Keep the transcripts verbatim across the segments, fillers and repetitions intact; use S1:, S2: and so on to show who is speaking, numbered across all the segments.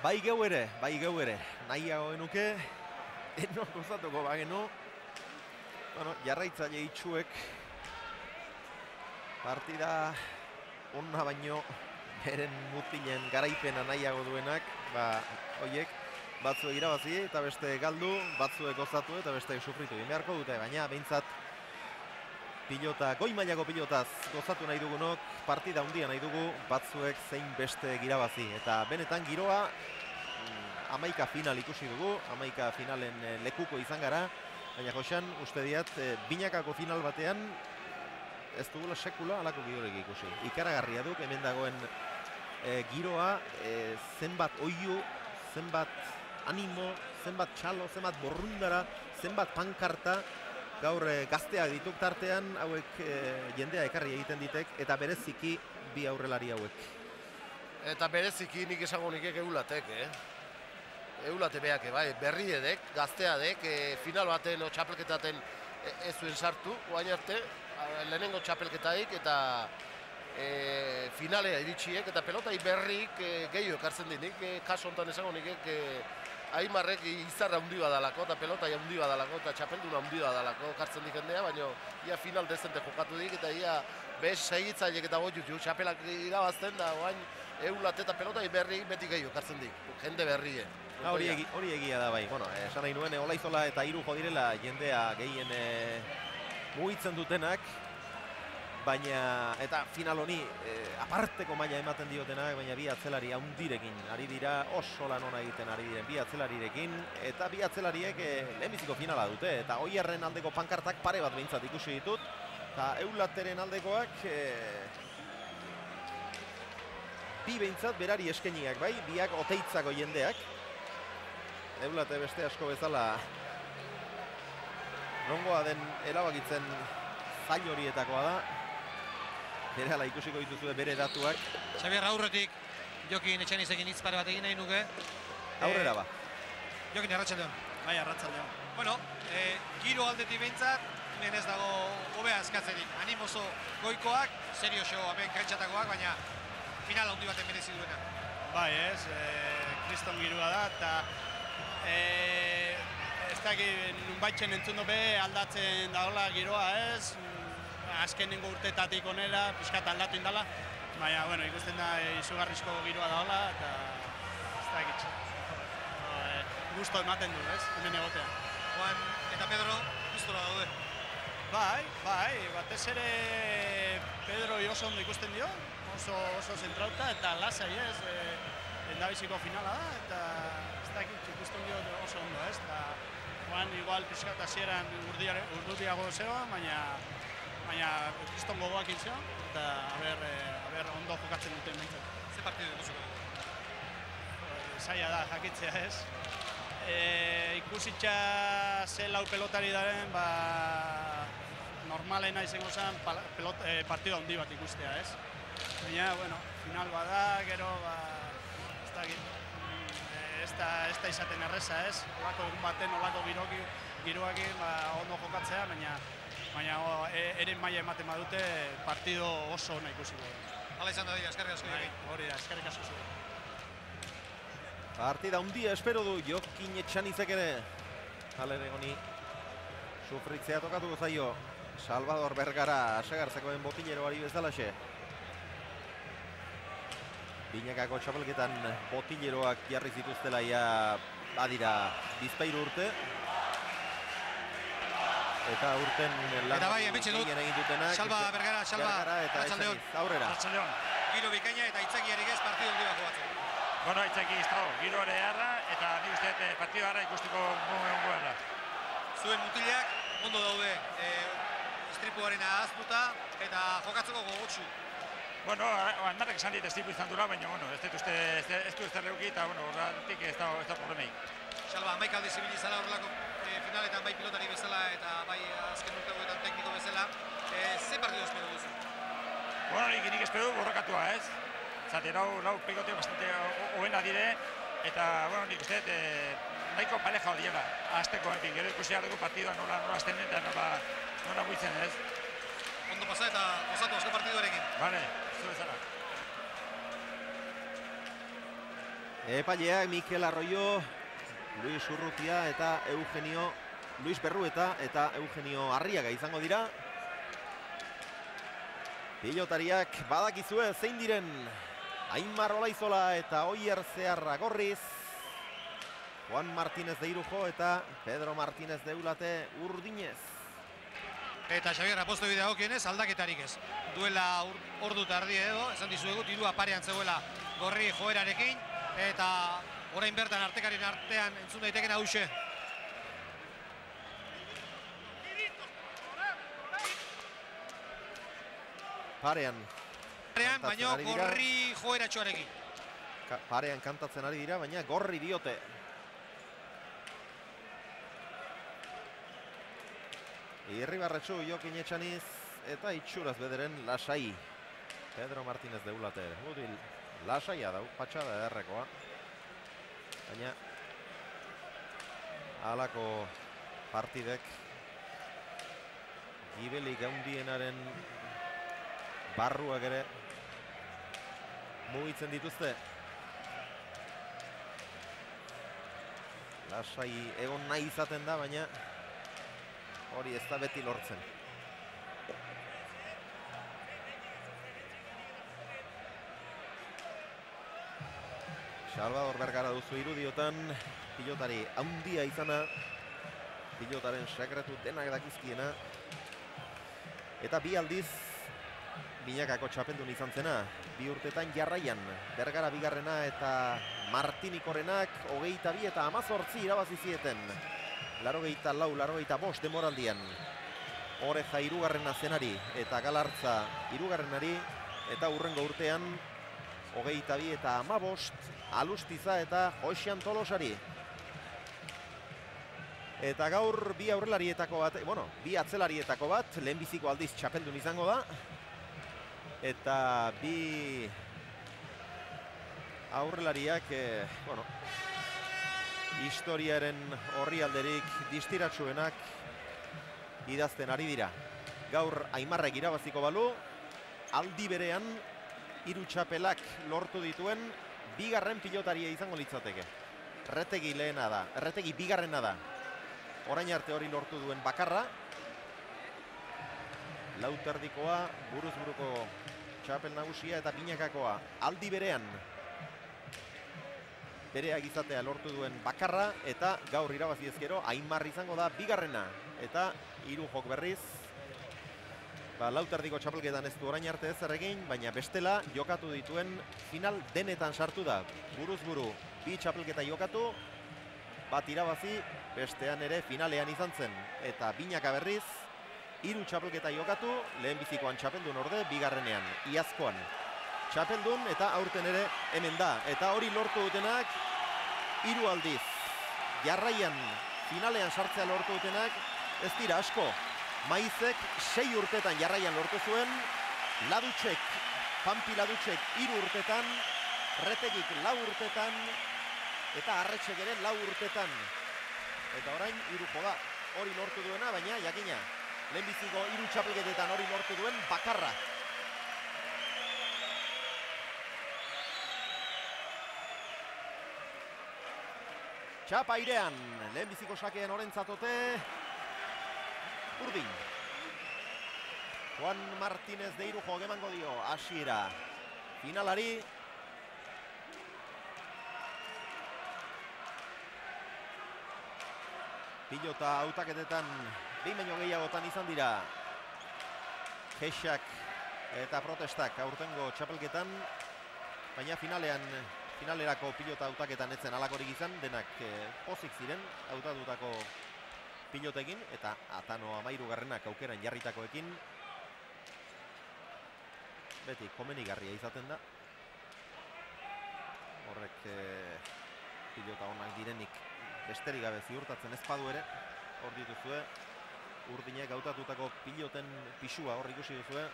S1: Bai geu ere, bai geu ere. Nahiago genuke, eno gozatuko bagenu. Bueno, jarraitzaile itxuek partida onna baino beren mutilen garaipena nahiago duenak, ba, hoiek batzuek irabazi eta beste galdu, batzuek gozatu eta beste sufritu egin beharko dute, baina behintzat pilota, goi mailako pilotaz gozatu nahi dugunok, partida handia nahi dugu, batzuek zein beste irabazi. Eta benetan giroa hamaika final ikusi dugu, hamaika finalen lekuko izan gara, baina Josean, uste diat, binakako final batean ez dugula sekula alako gidorek ikusi. Ikaragarria duk, hemen dagoen e, giroa, e, zenbat oiu, zenbat animo, zenbat txalo, zenbat borrundara, zenbat pankarta, gaur e, gazteak dituk tartean, hauek e, jendea ekarri egiten ditek, eta bereziki bi aurrelari hauek.
S2: Eta bereziki nik esango nik eulatek, eh? Eulate behake, bai, berri edek, gaztea dek, e, final baten o txapelketaten e, ez zuen sartu, oain arte, lehenengo txapelketaik eta e, finalea iritsiek, eta pelotai berrik e, gehiago ekartzen dinik, e, kaso honetan esango nik, e, Aimarrek izarra handi badalako, eta pelotai handi badalako, eta txapelduna handi badalako kartzen dik jendea, baina ia final dezente jokatu dik, eta ia bez segitzailek eta botut ju, txapelak irabazten da, oain eulat eta pelotai berrik beti gehiago ekartzen dik, jende berrie.
S1: Hori egi, hori egia da bai, bueno, esan nahi nuen Olaizola eta Hiru jo direla jendea gehien e, mugitzen dutenak, baina, eta final honi e, aparteko maila ematen diotenak, baina bi atzelari handirekin ari dira, oso lan ona egiten ari diren bi atzelarirekin, eta bi atzelariek e, lehenbiziko finala dute, eta Oierren aldeko pankartak pare bat behintzat ikusi ditut, eta Eulateren aldekoak e, bi behintzat berari eskeniak bai, biak oteitzako jendeak, Eulate beste asko bezala nongoa den erabakitzen zail horietakoa da. Berehala ikusiko dituzue bere datuak.
S3: Xabier aurretik Jokin Etxanizekin hitz pare bat egin nahi nuke.
S1: Aurrera ba.
S3: Jokin, arratsaldeon.
S4: Bai, arratsaldeon.
S3: Bueno, e, giro aldetik behintzat, hemen ez dago hobea eskatzerik. Animoso goikoak, serioso hemen kantxatakoak, baina final handi baten merezi duena.
S4: Bai, ez, e, kriston giroa da, eta E, ez dakit nunbaitzen entzun dobe aldatzen dagoela giroa ez, azkenengo urtetatik onera, pixkat aldatu indala, baina, bueno, ikusten da izugarrizko giroa dagoela, eta ez dakit, e, gusto ematen du, ez, hemen egotea.
S3: Juan eta Pedro, gustora daude.
S4: Bai, bai, batez ere Pedro oso ondo ikusten dio, oso, oso zentrauta eta lasai ez, e, endabiziko finala da, eta ez dakit ikusten dio oso ondo ez, eta Juan igual pixkat hasieran urduriago zeo, baina baina kriston gogoak intzio, eta aber, aber ondo jokatzen duten behintzat.
S3: Ze partidu ikusiko?
S4: Zaila da, jakitzea ez. E, ikusitza ze lau pelotari daren, ba, normalena izango zen pelot, e, partido handi bat ikustea ez. Baina, bueno, final bada, gero, ba, ez da, ez da izaten erreza ez, olako egun baten, olako giroki, giroakin ba, ondo jokatzea, baina, baina o, e, eren maila ematen badute partido oso ona ikusi dugu.
S3: Hala izan da dira, eskerrik asko Jokin.
S4: Hori da, eskerrik asko zure.
S1: Partida handia espero du Jokin Etxanizek ere. Halere honi sufritzea tokatuko zaio Salvador Bergara asegartzekoen botileroari bezalaxe. Binakako txapelketan botileroak jarri zituztela ia badira bizpahiru urte. Eta urten lan
S3: bai,
S1: gehien egin dutenak.
S3: Salva Bergara, Salva,
S1: Bergara eta
S3: arratsaldeon.
S1: Etxaniz, aurrera.
S4: Arratsaldeon.
S3: Giro bikaina eta aitzakiarik ez partidu handi bat jokatzen.
S5: Bueno, aitzaki ez dago, giro ere harra, eta nik uste dut partidu harra ikusteko gongo harra.
S3: Zuen mutilak ondo daude, e, istripuaren ahaztuta eta jokatzeko gogotsu.
S5: Bueno, Aimarrek esan dit estipu izan dura, baina, bueno, ez dut uste, ez du ez derreuki, eta, bueno, horretik ez da, ez da problemeik.
S3: Salva, hamaika alde zibil izala horrelako e, finaletan bai pilotari bezala eta bai azken urtegoetan tekniko bezala. E, ze partidu espero duzu?
S5: Bueno, nik, nik espero du borrokatua, ez? Zate, lau, lau pikoteo bastante hoena dire, eta, bueno, nik uste dut, e, nahiko pareja hori dira, azteko, enpin, gero ikusi harreko partidua nola, nola azten eta nola, nola buitzen, ez?
S3: Ondo pasa eta osatu azko partiduarekin.
S5: Vale, zu bezala.
S1: Epaileak Mikel Arroyo, Luis Urrutia eta Eugenio, Luis Berrueta eta Eugenio Arriaga izango dira. Pilotariak badakizue zein diren Aimar Olaizola eta Oier Zeharra Gorriz, Juan Martínez de Irujo eta Pedro Martínez de Eulate Urdinez.
S3: Eta Xabier aposto bidea okienez aldaketarik ez. Duela ordu tardi edo, esan dizuegu, tirua parean zegoela Gorri joerarekin, eta orain bertan artekarin artean entzun daiteken hause.
S1: Parean.
S3: Parean, baina Gorri joeratxoarekin.
S1: Parean kantatzen ari dira, baina Gorri diote. Irribarretxu Jokin Etxaniz eta itxuraz bederen lasai. Pedro Martínez de Eulate. Udil lasaia dau, patxada ederrekoa. Baina halako partidek gibelik handienaren barruak ere mugitzen dituzte. Lasai egon nahi izaten da, baina hori ez da beti lortzen. Salvador Bergara duzu irudiotan, pilotari handia izana, pilotaren sekretu denak dakizkiena, eta bi aldiz binakako txapeldun izan zena, bi urtetan jarraian, Bergara bigarrena eta Martinikorenak hogeita bi eta hamazortzi irabazi zieten. Larogeita lau, larogeita bost demoraldian. Oreja hirugarrena zenari eta Galartza hirugarrenari, eta hurrengo urtean hogeita bi eta hamabost Alustiza eta Josean Tolosari. Eta gaur bi aurrelarietako bat, bueno, bi atzelarietako bat, lehenbiziko aldiz txapeldun izango da. Eta bi aurrelariak, eh, bueno, historiaren orrialderik distiratsuenak idazten ari dira. Gaur Aimarrek irabaziko balu, aldi berean hiru txapelak lortu dituen bigarren pilotaria izango litzateke. Retegi lehena da, Retegi bigarrena da. Orain arte hori lortu duen bakarra. Lauterdikoa, buruz buruko txapel nagusia eta binakakoa aldi berean bereak izatea lortu duen bakarra, eta gaur irabazi ezkero Aimar izango da bigarrena. Eta hiru jok berriz, ba, lauterdiko txapelketan ez du orain arte ezer egin, baina bestela jokatu dituen final denetan sartu da. Buruz buru bi txapelketa jokatu, bat irabazi, bestean ere finalean izan zen. Eta binaka berriz, hiru txapelketa jokatu, lehenbizikoan txapeldun orde, bigarrenean, iazkoan txapeldun, eta aurten ere hemen da. Eta hori lortu dutenak, hiru aldiz. Jarraian finalean sartzea lortu dutenak, ez dira asko. Maizek sei urtetan jarraian lortu zuen, Ladutxek, Pampi Ladutxek hiru urtetan, Retegik lau urtetan, eta Arretxek ere lau urtetan. Eta orain hiruko da hori lortu duena, baina jakina, lehenbiziko hiru txapelketetan hori lortu duen bakarra. Txapa airean, lehenbiziko sakean orentzatote, Urdin. Juan Martínez de Irujo gemango dio hasiera finalari. Pilota hautaketetan behin baino gehiagotan izan dira kexak eta protestak aurtengo txapelketan, baina finalean finalerako pilota hautaketan etzen alakorik izan, denak eh, pozik ziren hautatutako pilotekin, eta Atano amairugarrenak aukeran jarritakoekin beti komenigarria izaten da. Horrek eh, pilota onak direnik besterik gabe ziurtatzen ez badu ere, hor dituzue Urdinek hautatutako piloten pisua hor ikusi duzue.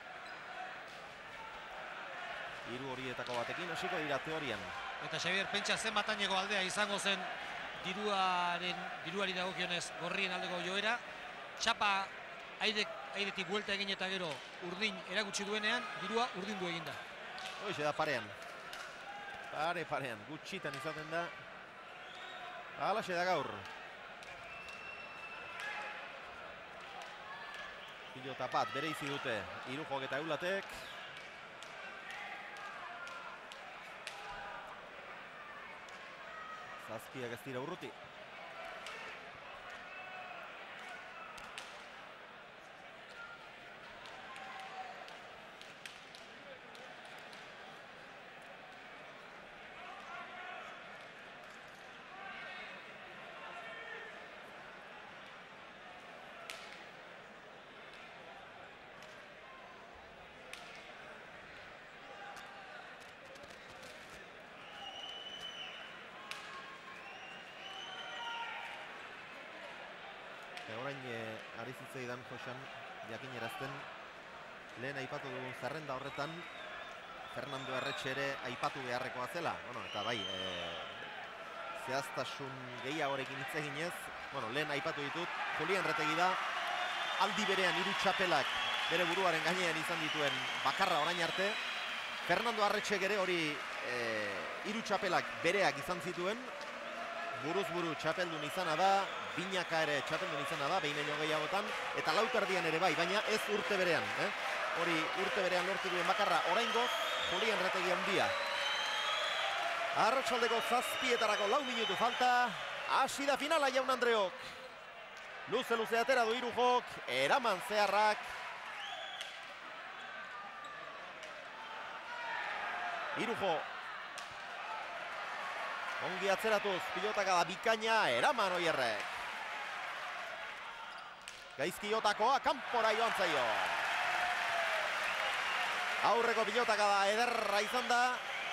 S1: Hiru horietako batekin hasiko dira teorian.
S3: Eta Xabier, pentsa zenbataineko aldea izango zen diruaren, diruari dagokionez Gorrien aldeko joera. Txapa aidek, aidetik buelta egin eta gero Urdin erakutsi duenean, dirua urdindu eginda.
S1: Hoize da parean. Pare parean, gutxitan izaten da. Halaxe da gaur. Pilota bat bereizi dute Irujok eta Eulatek. Zazpiak ez dira urruti. Orain ari zitzaidan Josan jakinerazten lehen aipatu dugun zerrenda horretan Fernando Erretxe ere aipatu beharrekoa zela. Bueno, eta bai, e, zehaztasun gehiagorekin hitz eginez, bueno, lehen aipatu ditut, Julian Retegi da, aldi berean hiru txapelak bere buruaren gainean izan dituen bakarra orain arte. Fernando Erretxek ere hori e, hiru txapelak bereak izan zituen, buruz buru txapeldun izana da, binaka ere txapeldun izana da, behin baino gehiagotan, eta lauterdian ere bai, baina ez urte berean. Eh? Hori urte berean lortu duen bakarra oraingoz, Julian Retegi handia. Arratsaldeko zazpietarako lau minutu falta, hasi da finala Jaun Andreok. Luze-luze atera du Irujok, eraman zeharrak. Irujo. Ongi atzeratuz, pilotaka da bikaina, eraman Oierrek. Gaizki jotakoa, kanpora joan zaio. Aurreko pilotaka da ederra izan da.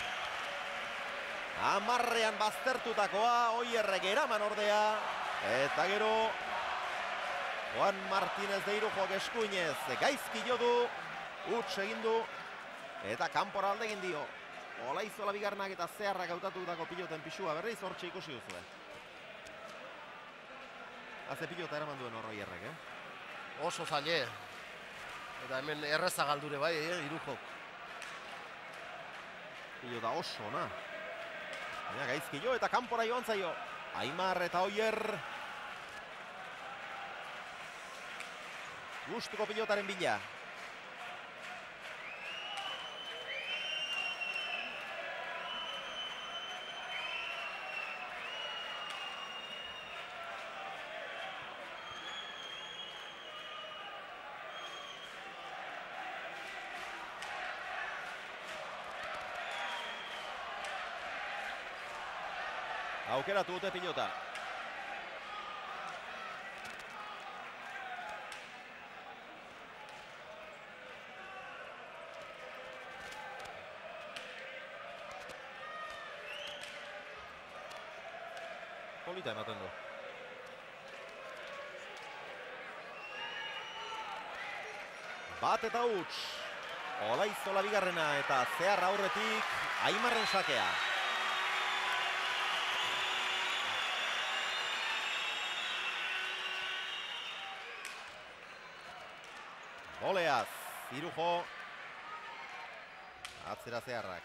S1: Amarrean baztertutakoa, Oierrek eraman ordea. Eta gero, Juan Martínez de Irujok eskuinez, gaizki jo du, huts egin du, eta kanpora alde egin dio. Olaizola bigarnak eta zeharrak hautatutako piloten pisua berriz hortxe ikusi duzue. Haze pilota eraman duen hor Oierrek, eh?
S2: Oso zaile. Eta hemen erreza galdure bai, eh, Irujok.
S1: Pilota oso, na. Baina gaizki jo eta kanpora joan zaio. Aimar eta Oier. Gustuko pilotaren bila. Aukeratu dute pilota. Polita ematen du. Bat eta huts. Olaizola bigarrena eta zeharra aurretik Aimarren sakea. Oleaz, Irujo, atzera zeharrak.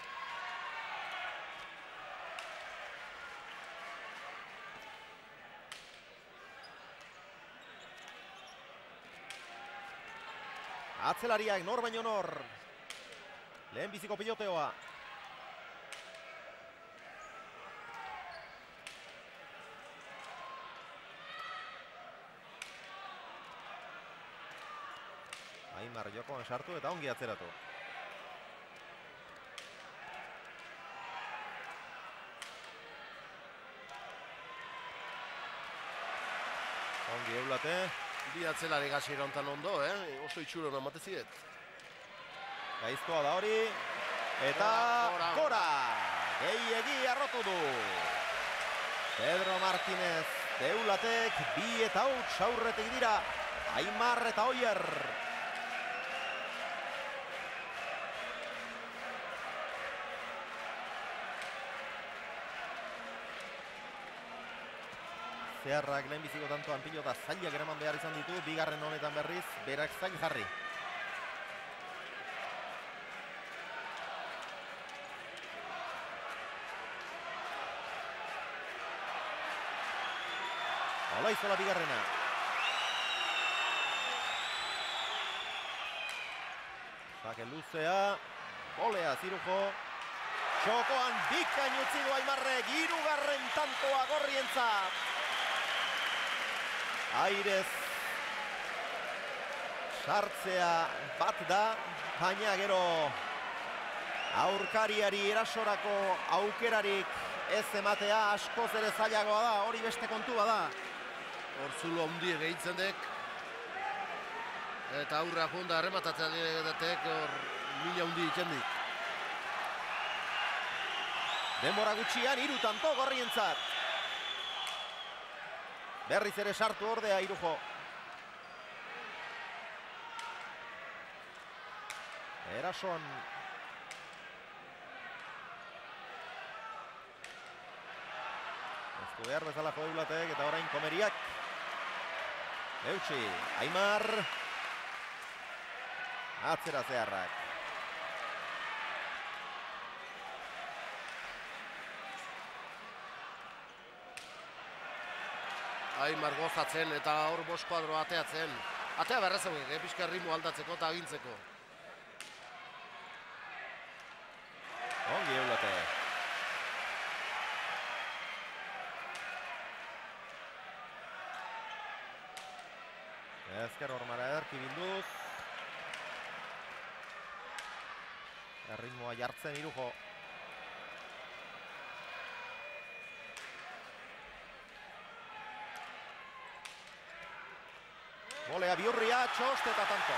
S1: Atzelariak nor baino nor. Lehen biziko piloteoa. Aimar jokoan sartu eta ongi atzeratu. Ongi Eulate.
S2: Bi atzelari gazi hontan ondo, eh? Oso itxuro namate ziet.
S1: Gaizkoa da hori. Eta
S2: gora.
S1: gora. Gehiegi arrotu du. Pedro Martínez de Eulatek bi eta huts aurretik dira. Aimar eta Oier. Zeharrak lehenbiziko tantoan pilota zailak eraman behar izan ditu, bigarren honetan berriz, berak zail jarri. Olaizola bigarrena. Sake luzea. Bolea Zirujo. Txokoan bikain utzi du Aimarrek. Hirugarren tantoa Gorrientzat. Airez sartzea bat da, baina gero aurkariari erasorako aukerarik ez ematea askoz ere zailagoa da, hori beste kontua da.
S2: Hor zulo handie gehitzen dek. Eta aurra jonda arrematatzen edatek hor mila handi itxendik.
S1: Denbora gutxian hiru tanto Gorrientzat. Berriz ere sartu ordea Irujo. Erason. Ez du behar bezala jodeulatek eta orain Komeriak. Eutsi, Aimar. Atzera Zeharrak.
S2: Aimar gozatzen eta hor bost kuadro ateatzen. Atea berrezauek, eh, pixka ritmo aldatzeko eta agintzeko.
S1: Ongi eulate. Ezker hormara ederki bilduz. Erritmoa jartzen Irujo. Bolea Biurria, txost eta tanto.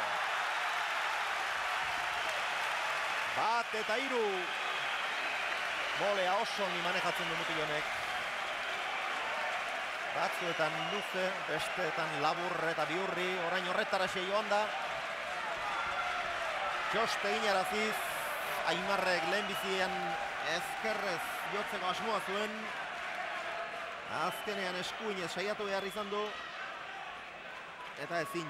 S1: Bat eta hiru. Bolea oso ni manejatzen du mutil honek. Batzuetan luze, besteetan labur eta Biurri, orain horretaraxe joan da. Txost egin araziz, Aimarrek lehenbizian ezkerrez jotzeko asmoa zuen. Azkenean eskuinez saiatu behar izan du. Eta ezin.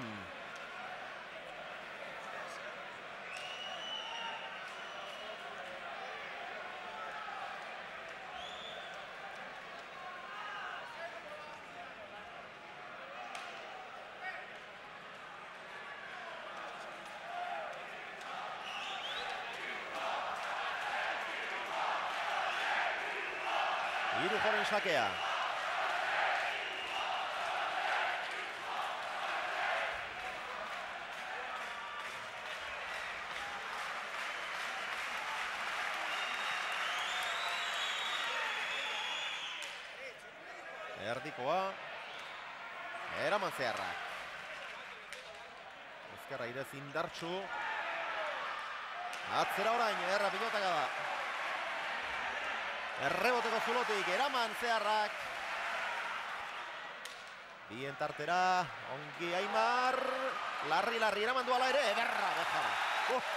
S1: Irujoren sakea. Erdikoa. Eraman Zeharrak. Ezkerra irez indartsu. Atzera orain, erra pilotaka da. Erreboteko zulotik, eraman Zeharrak. Bien tartera, ongi Aimar. Larri-larri eraman duala ere, ederra, bejara. Uh.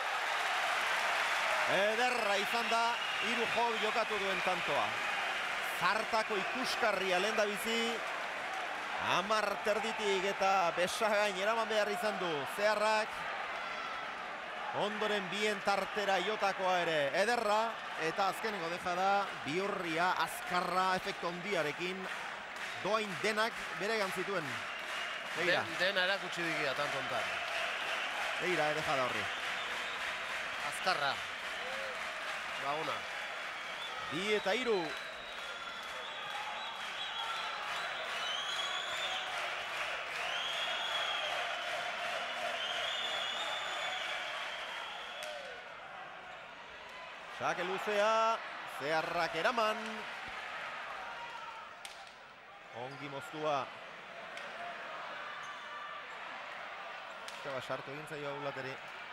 S1: Ederra izan da, Irujo jokatu duen tantoa. Zartako ikuskarria lehen da bizi. Hamar terditik eta besagain eraman behar izan du Zeharrak. Ondoren bien tartera jotakoa ere ederra. Eta azkeneko deja da Biurria azkarra efektu handiarekin. Doain denak bere gantzituen. Begira.
S2: Den, dena erakutsi digia tantontan.
S1: Begira, deja da horri.
S2: Azkarra. Baguna.
S1: Bi eta hiru. Sake luzea, Zeharrak eraman. Ongi moztua. Eskaba sartu egin zaio Aulateri.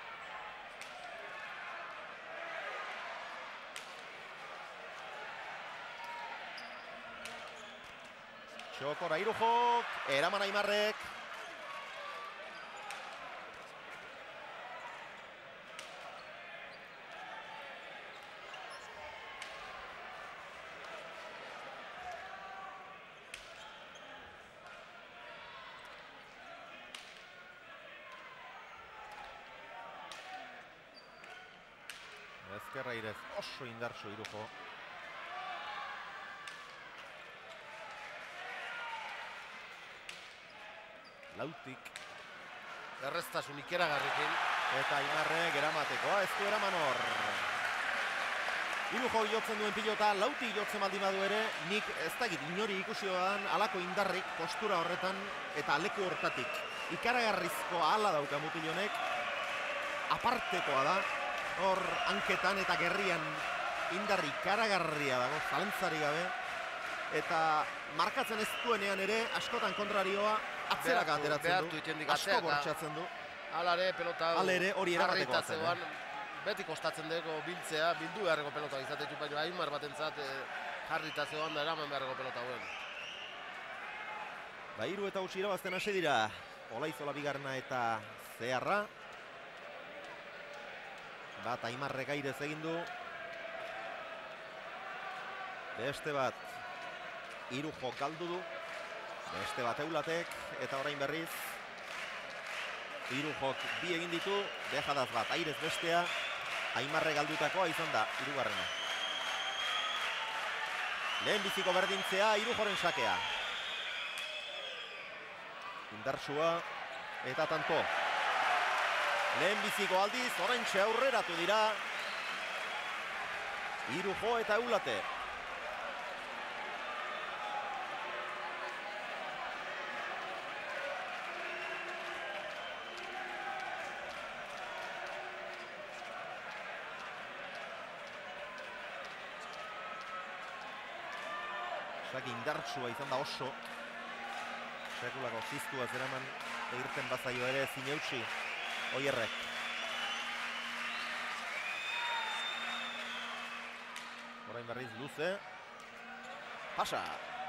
S1: Txokora Irujok, eraman Aimarrek. Ezkerra irez oso indartsu Irujo. lautik.
S2: Erreztasun ikeragarrikin.
S1: Eta Aimarrek eramatekoa, ez du eraman hor. Hiru jo jotzen duen pilota, lauti jotzen baldin badu ere, nik ez dakit inori ikusi dodan alako indarrik postura horretan eta leku hortatik. Ikaragarrizko ahala dauka mutil honek, apartekoa da, hor hanketan eta gerrian indarri ikaragarria dago, zalentzari gabe, eta markatzen ez duenean ere, askotan kontrarioa atzeraka ateratzen du, asko bortxatzen du.
S2: Alare pelota
S1: Alere hori erabateko
S2: harritatzean, beti kostatzen dugu biltzea, bildu beharreko pelota izatetu, baina Aimar batentzat e, jarritazioan da eraman beharreko pelota hauen.
S1: Ba, hiru eta huts irabazten hasi dira, Olaizola bigarna eta Zeharra. Bat Aimarrek airez egin du. Beste bat hiru jo galdu du. Beste bat Eulatek eta orain berriz hiru jok bi egin ditu, dejadaz bat airez bestea, Aimarre galdutakoa izan da hirugarrena. Lehen biziko berdintzea, Irujoren sakea. Indartsua eta tanto. Lehen biziko aldiz, oraintxe aurreratu dira. Irujo eta Eulate. Saki indartsua izan da oso. Sekulako ziztua zeraman egirten bazaio ere zineutsi Oierrek. Orain berriz luze. Pasa.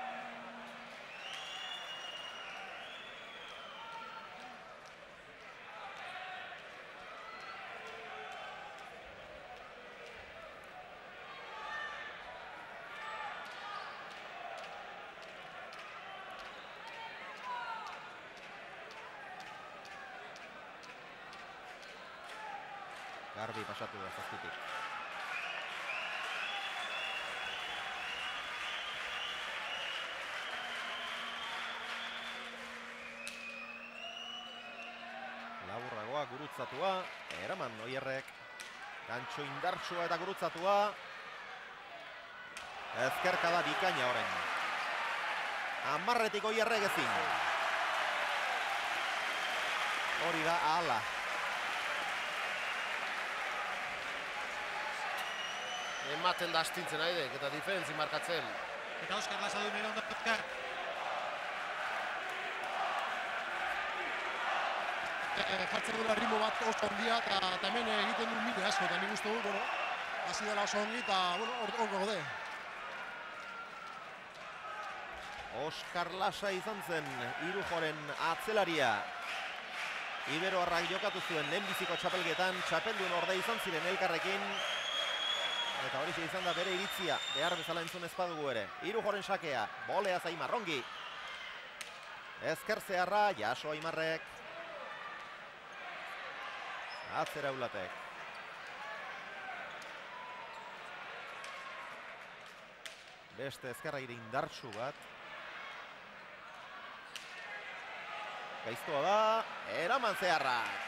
S1: Garbi pasatu da zazpitik. Laburragoa gurutzatua, eraman Oierrek. Gantxo indartsua eta gurutzatua. Ezkerka da bikaina orain. Hamarretik Oierrek ezin. Hori da ahala.
S2: Ematen da astintzen aidek eta diferentzi markatzen.
S3: Eta Oskar lasa du nire ondo Oskar.
S6: Jartzen duela ritmo bat oso ondia eta hemen egiten du mine asko eta nik uste dut, bueno, hasi dela oso ongi eta, bueno, hor gaude.
S1: Oskar Lasa izan zen Irujoren atzelaria. Iberoarrak jokatu zuen lehenbiziko txapelgetan, txapeldun orde izan ziren elkarrekin. Eta hori izan da bere iritzia, behar bezala entzun ez badugu ere. Irujoren sakea, bolea Aimar ongi. Ezker Zeharra, jaso Aimarrek. Atzera Eulatek. Beste ezkerra ire indartsu bat. Gaiztoa da, eraman Zeharrak.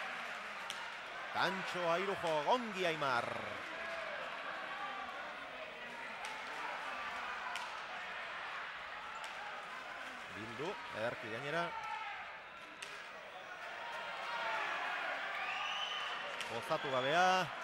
S1: Kantxoa Irujo, ongi Aimar. Bildu, ederki gainera. Gozatu gabea.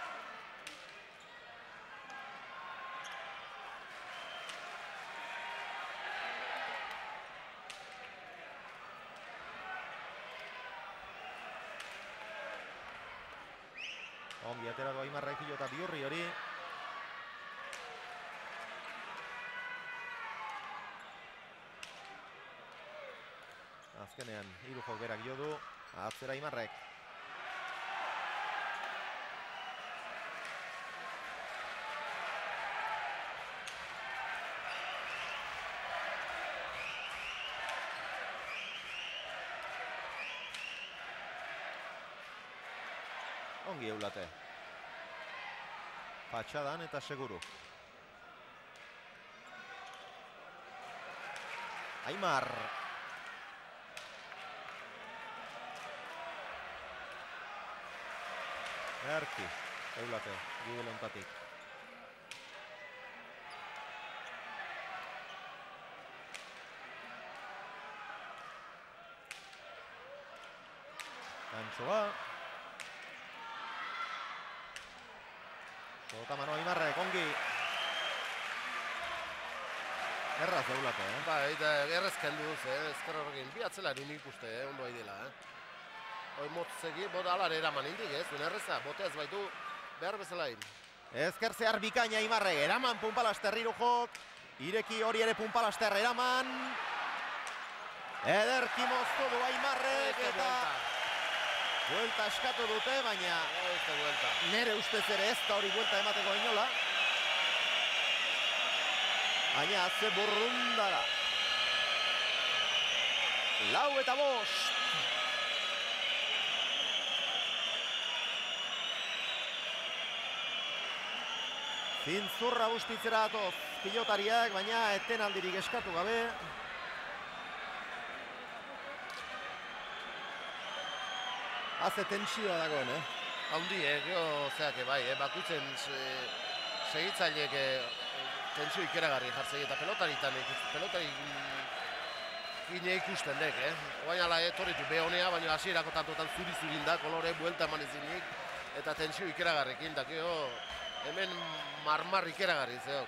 S1: Ongi atera du Aimarrek pilota Biurri hori. Azkenean, Irujok berak jo du, atzera Aimarrek. Ongi Eulate. Patxadan eta seguru. Aimar. Erki, eulate, gibel ontatik. Antxoa. Sotamano Aimarrek, ongi. Erraz eulate, eh?
S2: Ba, eta errezken duz, eh? Ezker horrekin, bi atzelari nik uste, eh? Ondo haidela, eh? Hoi motzegi, bota alare eraman indik, ez? Duen erreza, bote ez baitu behar bezalain.
S1: Ezker zehar bikaina Aimarrek, eraman Punpalaster irujok. Ireki hori ere Punpalaster eraman. Ederki moztu du Aimarrek eta buelta eskatu dute, baina
S2: Este buelta.
S1: nere ustez ere ez da hori buelta emateko inola. Baina ze burrundara. Lau eta bost. Zintzurra bustitzera datoz pilotariak, baina etenaldirik eskatu gabe. Haze tentsioa dagoen, eh?
S2: Haundi, eh? Gero, zeak, bai, eh? Bakutzen se, segitzaileek eh, tentsio ikeragarri jartzei eta pelotaritan ikusten, pelotari gine ikusten dek, eh? Oain ala etorritu behonea, baina hasierako tantotan zuri-zurin da, kolore, buelta eman ezinik, eta tentsio ikeragarrekin, da, gero, hemen marmar ikeragarri zeok.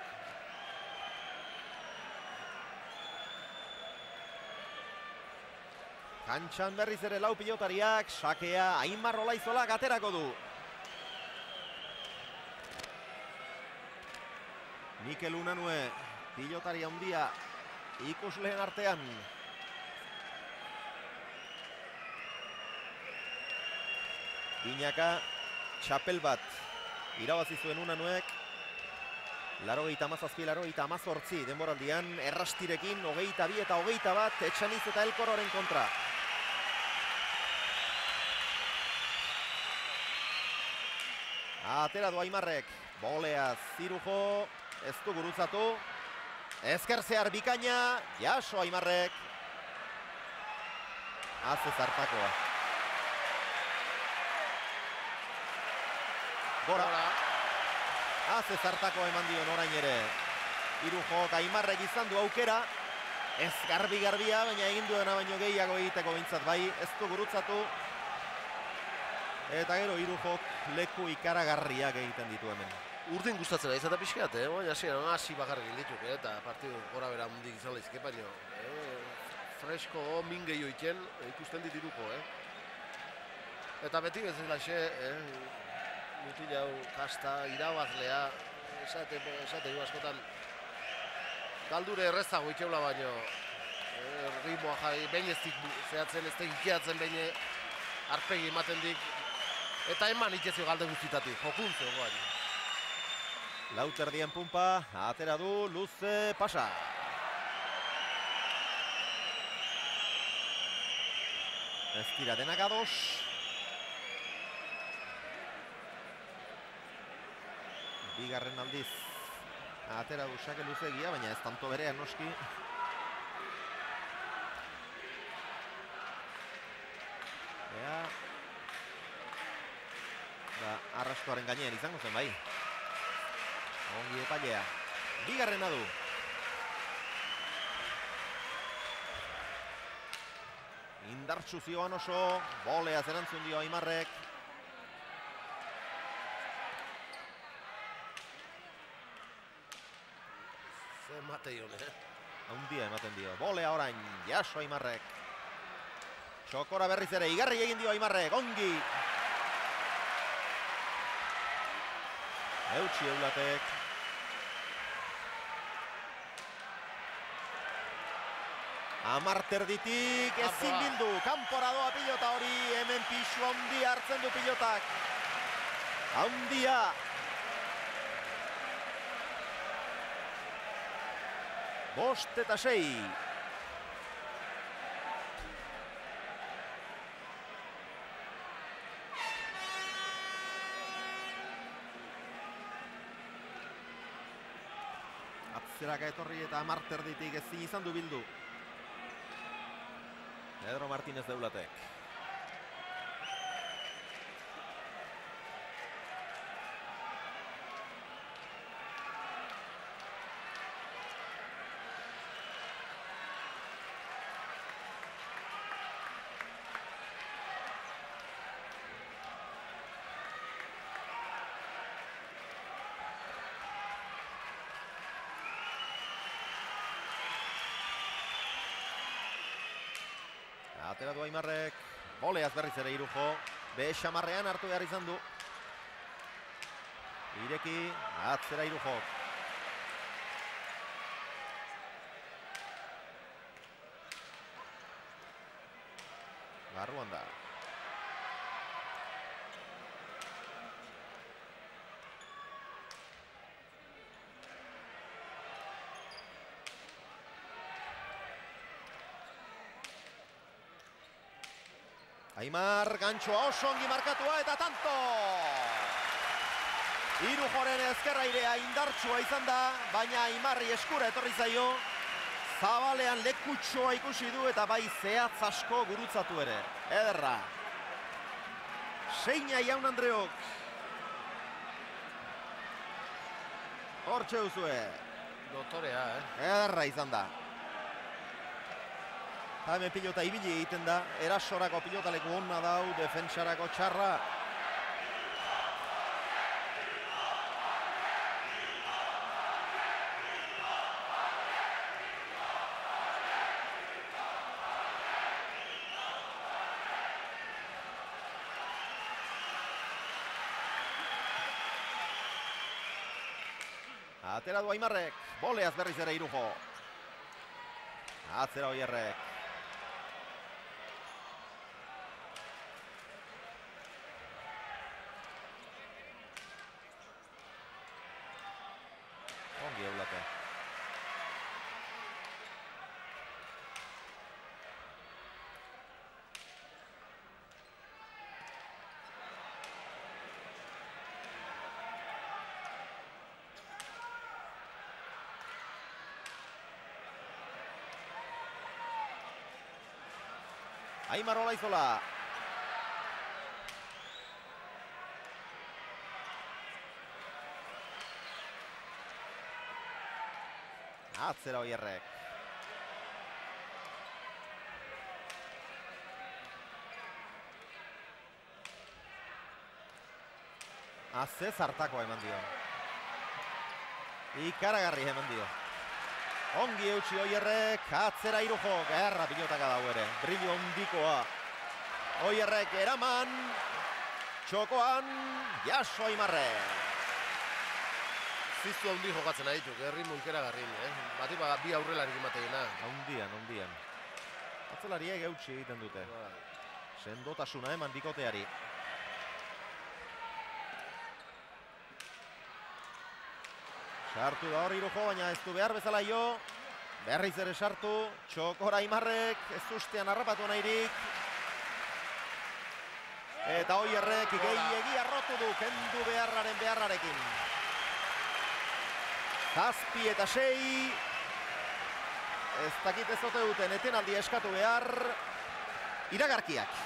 S1: Kantxan berriz ere lau pilotariak, sakea Aimar Olaizolak aterako du. Mikel Unanue, pilotari handia ikusleen artean. Binaka, txapel bat irabazi zuen Unanuek. Larogeita amazazpi, larogeita amazortzi denboraldian, errastirekin, hogeita bi eta hogeita bat, Etxaniz eta Elkororen kontra. Atera du Aimarrek, bolea Zirujo, ez du gurutzatu. Ezker zehar bikaina, jaso Aimarrek. Haze zartakoa. Gora. Haze zartakoa eman dion orain ere. Irujok Aimarrek izan du aukera. Ez garbi-garbia, baina egin duena baino gehiago egiteko bintzat bai. Ez du gurutzatu. Eta gero Irujok leku ikaragarriak egiten ditu hemen.
S2: Urdin gustatzen da izate pixkat, eh? Baina hasieran hasi bakarrik geldituk, eh? Eta partidu gora bera mundik izan lehizke, baino. Eh? Fresko, min gehiago iken, ikusten ditiruko, eh? Eta beti bezala xe, eh? Mutil hau, kasta, irabazlea, esate, esate du askotan, galdure errezago itxeula baino, eh? Ritmoa jai, behin ez dik zehatzen, ez dik ikeatzen behin arpegi ematen dik, eta eman ikezio galde guztitatik, jokuntzo goari.
S1: Lauterdien punpa, atera du, luze, pasa. Ez dira denak ados. Bigarren aldiz, atera du sake luzegia, baina ez tanto berean noski. Ea. Da, arrastoaren gainean izango zen bai. Ongi epailea. Bigarrena du. Indartsu zioan oso, bolea zerantzun dio Aimarrek.
S2: Ze matei hone, eh?
S1: Haundia ematen dio. Bolea orain, jaso Aimarrek. Txokora berriz ere, igarri egin dio Aimarrek, ongi. Eutsi eulatek. Amarterditik ezin bildu, kanpora doa pilota hori, hemen pixu handia hartzen du pilotak. Handia. Bost eta sei. Atzeraka etorri eta amarterditik ezin izan du bildu. Pedro Martínez Deulatek. Atera du Aimarrek, boleaz berriz ere Irujo, be xamarrean hartu behar izan du. Ireki, atzera Irujo. Barruan da. Aimar, gantxoa oso ongi markatua eta tanto! Irujoren ezkerrairea indartsua izan da, baina Aimarri eskura etorri zaio. Zabalean lekutxoa ikusi du eta bai zehatz asko gurutzatu ere. Ederra. Seina Jaun Andreok. Hortxe duzue.
S2: Dotorea, eh?
S1: Ederra izan da. Eta hemen pilota ibili egiten da, erasorako pilotaleku hona dau, defentsarako txarra. Atera du Aimarrek, boleaz berriz ere Irujo. Atzera Oierrek. Ongi eulate. Aimar Olaizola. Atzera Oierrek. Azez hartakoa eman dio. Ikaragarri eman dio. Ongi eutxi Oierrek, atzera Irujo, gerra pilotaka dau ere. Brillo ondikoa. Oierrek eraman, txokoan, jaso Aimarrek.
S2: Ziztu handi jokatzen aditu, erritmo ikeragarrin, eh? Bati baga bi aurrelarik emateina.
S1: Haundian, haundian. Atzelariek eutxi egiten dute. Sendotasuna eman dikoteari. Sartu da hor Irujo, baina ez du behar bezala jo. Berriz ere sartu, txokora Aimarrek, ez ustean harrapatu nahirik. Eta Oierrek gehiegi arrotu du, kendu beharraren beharrarekin. Zazpi eta sei. Ez dakit ez ote duten, etenaldi eskatu behar. Iragarkiak.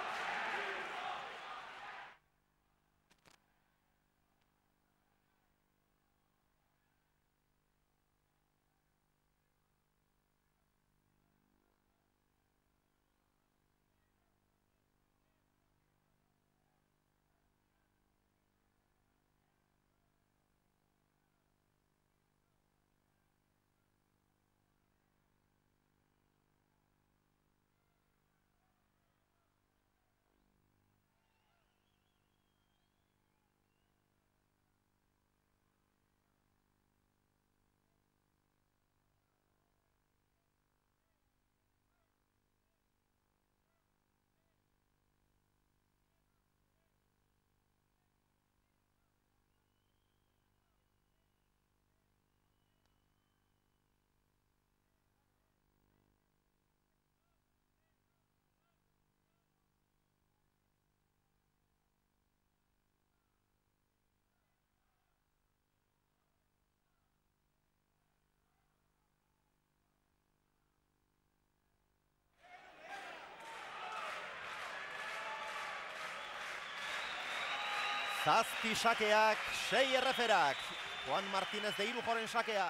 S1: Zazpi sakeak, sei erreferak. Juan Martínez de Irujoren sakea.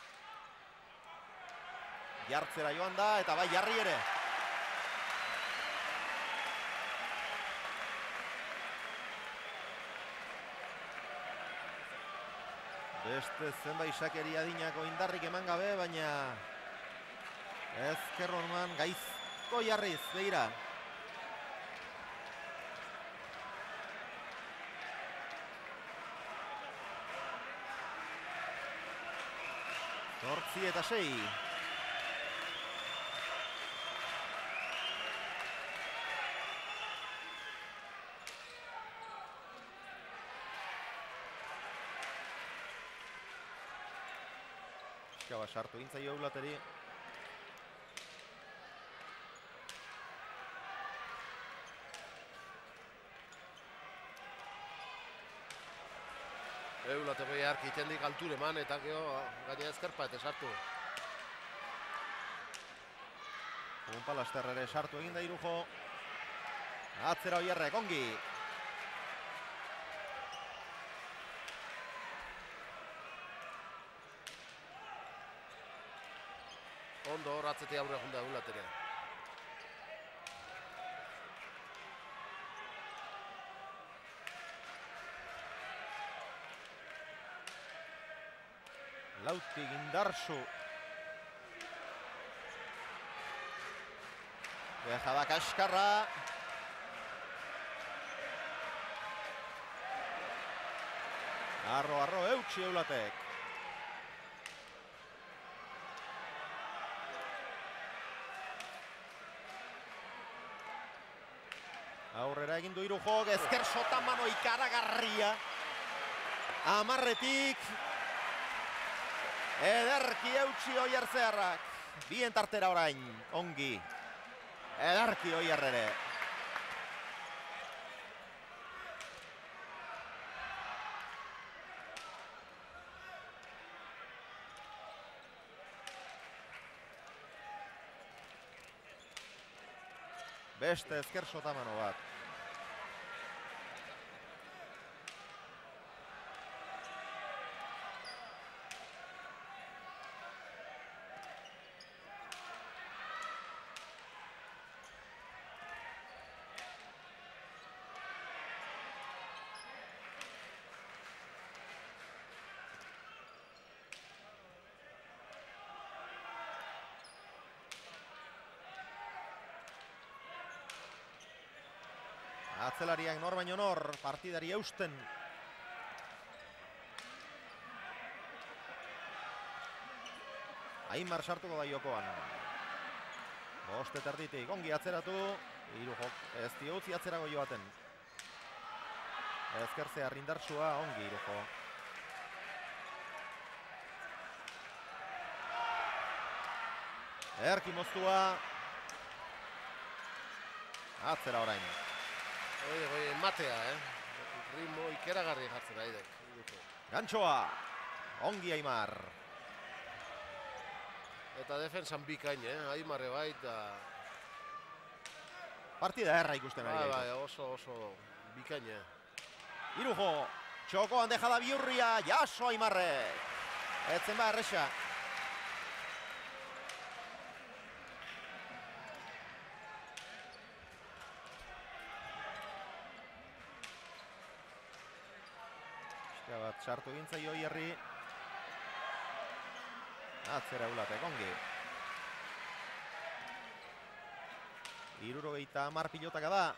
S1: Jartzera joan da, eta bai jarri ere. Beste zenbait sakeri adinako indarrik eman gabe, baina ezker orman gaiz Goiarriz, begira. Zortzi eta sei. Eskaba sartu gintzaio eulateri.
S2: Eulate goi harki itendik alture eman eta gero gaina ezkerpa eta sartu.
S1: Unpalaster ere sartu egin da Irujo. Atzera Oierrek, ongi.
S2: Ondo hor atzeti aurre junda eulatere.
S1: Lauti Gindarsu. Deja da kaskarra. Arro, arro, eutsi eulatek. Aurrera egin du Irujo, ezker sotamano ikaragarria. Amarretik. Ederki eutsi Oiertzearrak. Bien tartera orain, ongi. Ederki Oier ere. Beste ezker sotamano bat. Atzelariak nor baino nor, partidari eusten. Aimar sartuko da jokoan. Boste terditik, ongi atzeratu. Irujo, ez diotzi atzerago joaten. Ezkertzea Rindarsua, ongi Irujo. Erki moztua. Atzera orain.
S2: Oie, oie, matea, eh? Ritmo ikeragarri jartzen aidek.
S1: Gantxoa, ongi Aimar.
S2: Eta defensan bikain, eh? Aimarre baita.
S1: Partida erra ikusten ari
S2: Bai,
S1: gaitu.
S2: bai, oso, oso bikain, eh?
S1: Irujo, txokoan deja da Biurria, jaso Aimarrek. Etzen ba erresa. Bat sartu gintzai Oierri. Atzera eulatek, ongi. Hirurogeita hamar pilotaka da.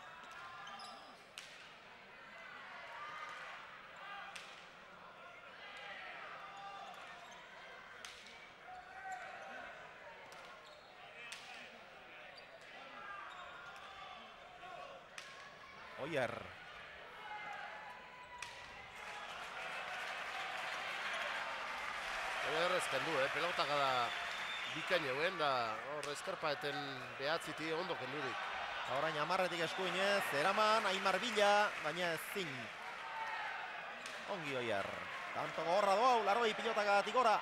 S1: Oier.
S2: Oierrez kendu, eh? Pelota gara bikain euen da hor eskarpaeten behatziti ondo kendudik.
S1: Orain amarretik eskuinez, eraman, Aimar bila, baina ezin. Ongi Oier. Tanto gorra doa, laroi pilotaka tikora.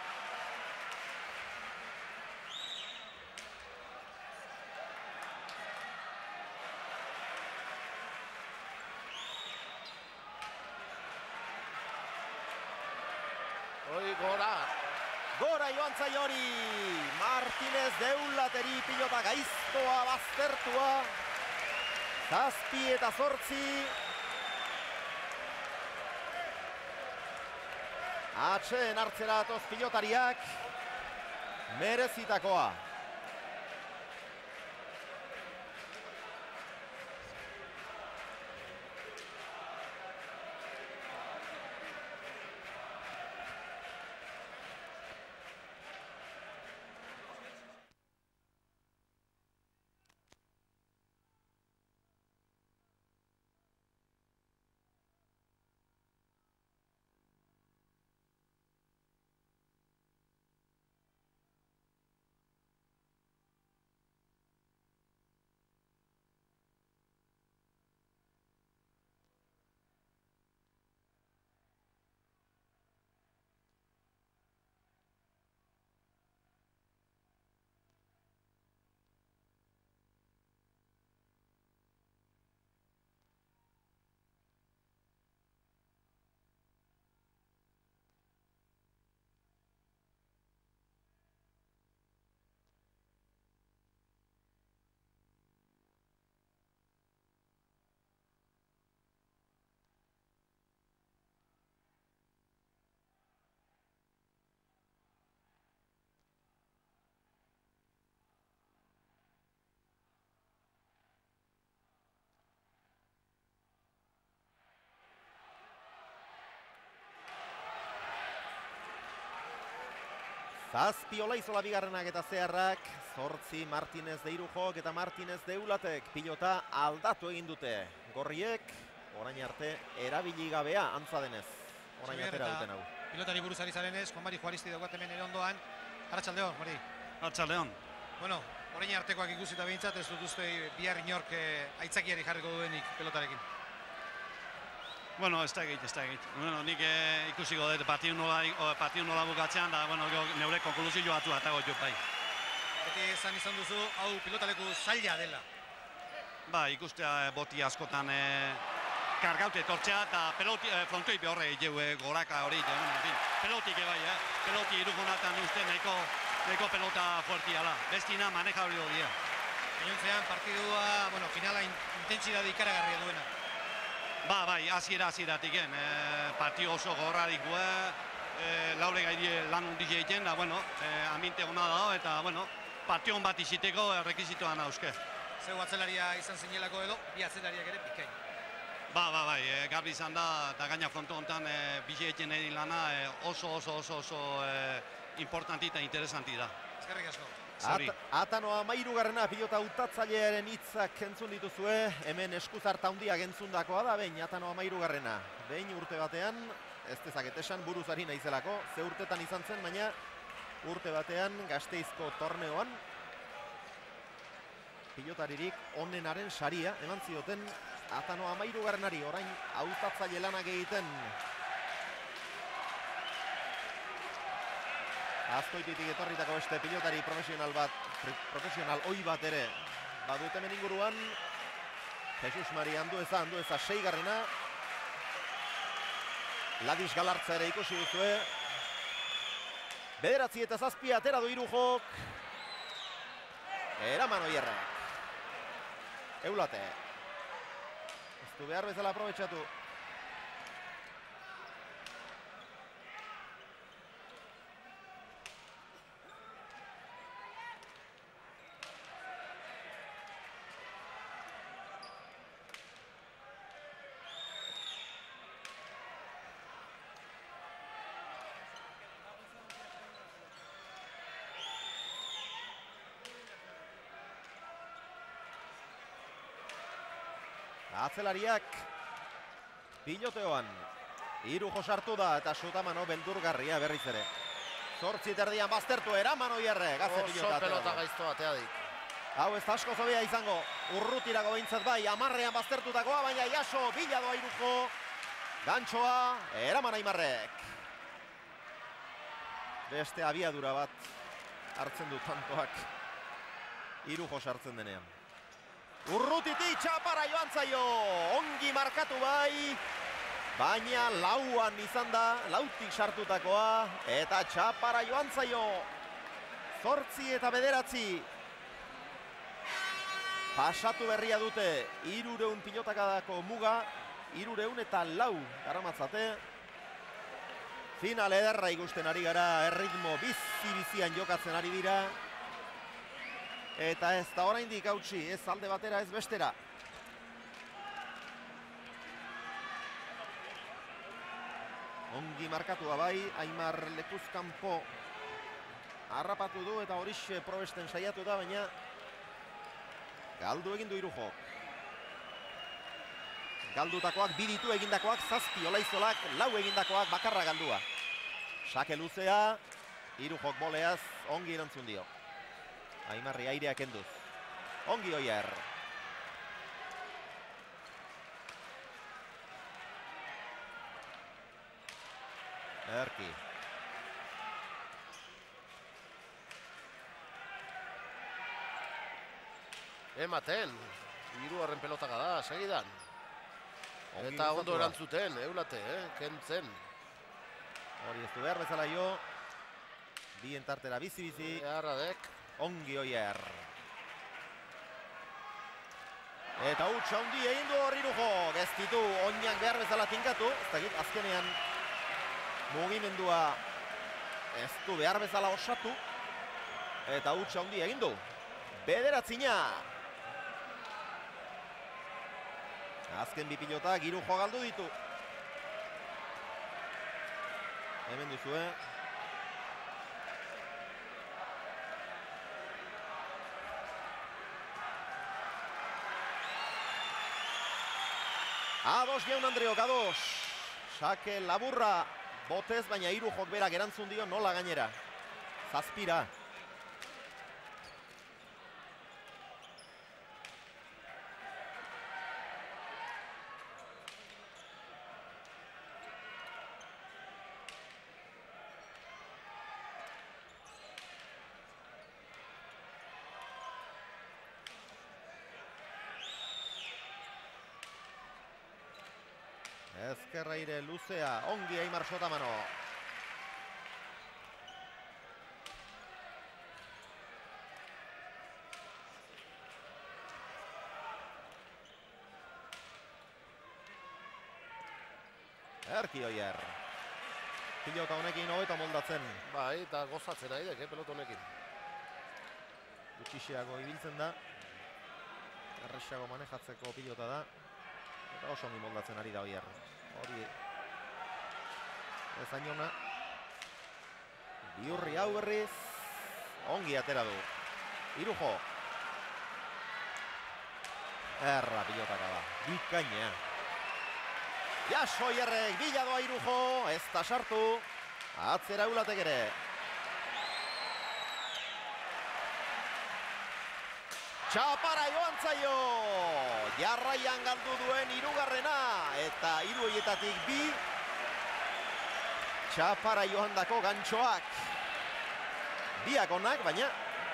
S2: Hoi gora.
S1: Gora joan hori. Martinez deulateri pilota gaiztoa baztertua. Zazpi eta zortzi. Atxeen hartzera atoz pilotariak. Merezitakoa. Zazpi Olaizola bigarrenak eta zeharrak, zortzi Martinez de Irujok eta Martinez de Ulatek pilota aldatu egin dute. Gorriek, orain arte, erabili gabea antza denez. Orain atera duten hau.
S3: Pilotari buruz ari zarenez, Juan Mari Juaristi daukat hemen ere ondoan. Arratsaldeon, Mari.
S7: Arratsaldeon.
S3: Bueno, orain artekoak ikusita behintzat, ez dut uste bihar inork aitzakiari jarriko duenik pelotarekin.
S7: Bueno, ez da egit, ez da egit. Bueno, nik eh, ikusiko dut partiu nola, partiu nola bukatzean, da, bueno, neure konkluzio batu atago jo bai.
S3: Beti esan izan duzu, hau pilotaleku zaila dela.
S7: Ba, ikustea boti askotan eh, kargaute etortzea eta peloti, eh, frontoi behorre jau eh, goraka hori, en fin, pelotik bai, eh? Peloti irugunatan uste nahiko, nahiko pelota fuertia da. Bestina maneja hori hori.
S3: Gainontzean partidua, bueno, finala intentsitate ikaragarria duena.
S7: Ba, bai, hasiera hasieratik gen, eh, partio oso gorrarik gue, eh, laure gairi lan hundik egiten, da, bueno, eh, aminte hona da, eta, bueno, partio hon bat iziteko rekizitoan hauske.
S3: Zeu atzelaria izan zinelako edo, bi atzelariak ere pikain.
S7: Ba, ba, bai, e, garbi izan da, eta gaina fronto honetan e, bizi egiten egin lana e, oso, oso, oso, oso e, importanti eta interesanti da.
S3: Eskerrik asko.
S7: Zori.
S1: At, Atano amairugarrena pilota utatzailearen hitzak entzun dituzue, hemen eskuzarta handiak entzundakoa da, behin Atano amairugarrena. Behin urte batean, ez dezaket esan buruzari naizelako, ze urtetan izan zen, baina urte batean Gasteizko torneoan pilotaririk onenaren saria eman zioten Atano amairugarrenari, orain hautatzaile lanak egiten. Azkoititik etorritako beste pilotari profesional bat, profesional oi bat ere badut hemen inguruan. Jesus Mari Andueza, Andueza seigarrena. Ladis Galartza ere ikusi duzue. Bederatzi eta zazpi atera du Irujok. Eraman Oierrek. Eulate. Ez du behar bezala aprobetxatu. Atzelariak piloteoan Irujo sartu da eta Sutamano beldurgarria berriz ere. Zortzi terdian baztertu eraman Oierre.
S2: Oso pelota gaizto bateadik.
S1: Hau ez da asko zobea izango. Urrutirako behintzat bai, amarrean baztertutakoa, baina jaso bila doa Irujo. Gantxoa, eraman Aimarrek. Beste abiadura bat hartzen du tantoak Irujo sartzen denean. Urrutiti txapara joan zaio, ongi markatu bai, baina lauan izan da, lautik sartutakoa, eta txapara joan zaio, zortzi eta bederatzi. Pasatu berria dute, irureun pilotakadako muga, irureun eta lau garamatzate. Final ederra ikusten ari gara, erritmo bizi-bizian jokatzen ari dira. Eta ez da oraindik hautsi, ez alde batera ez bestera. Ongi markatua bai, Aimar lekuzkanpo harrapatu du eta horixe probesten saiatu da, baina galdu egin du Irujok. Galdutakoak, biditu egindakoak, zazpi Olaizolak, lau egindakoak bakarra galdua. Sake luzea, Irujok boleaz, ongi erantzun dio. Aimarri airea kenduz. Ongi Oier. Erki.
S2: Ematen. Hirugarren pelotaka da, segidan. Eta ondo erantzuten, Eulate, eh? Kentzen.
S1: Hori ez du behar bezala jo. Bien tartera bizi-bizi.
S2: Garradek.
S1: Ongi Oier. Eta hutsa hundi egin du hori Irujok. Ez ditu oinak behar bezala tinkatu. Ez dakit, azkenean mugimendua ez du behar bezala osatu. Eta hutsa hundi egin du. Bederatzina. Azken bi pilotak Irujo galdu ditu. Hemen duzue. Ados jaun Andreok, ados. Sake laburra botez, baina hiru jok berak erantzun dio nola gainera. Zazpira. Ezkerraire luzea, ongi Aimar Sotamano. Erki Oier. Pilota honekin hobeto moldatzen.
S2: Bai, eta gozatzen nahi dek, eh, pelota honekin.
S1: Gutxixiago ibiltzen da. Erresago manejatzeko pilota da. Eta oso ongi moldatzen ari da Oier. Hori ez ainona. Biurri hau berriz. Ongi atera du. Irujo. Erra pilotaka da. Bikaina. Jaso Oierrek, bila doa Irujo. Ez da sartu. Atzera Eulatek ere. Txapara joan zaio. Jarraian galdu duen hirugarrena eta hiru horietatik bi txapara joan dako gantxoak. Biak onak, baina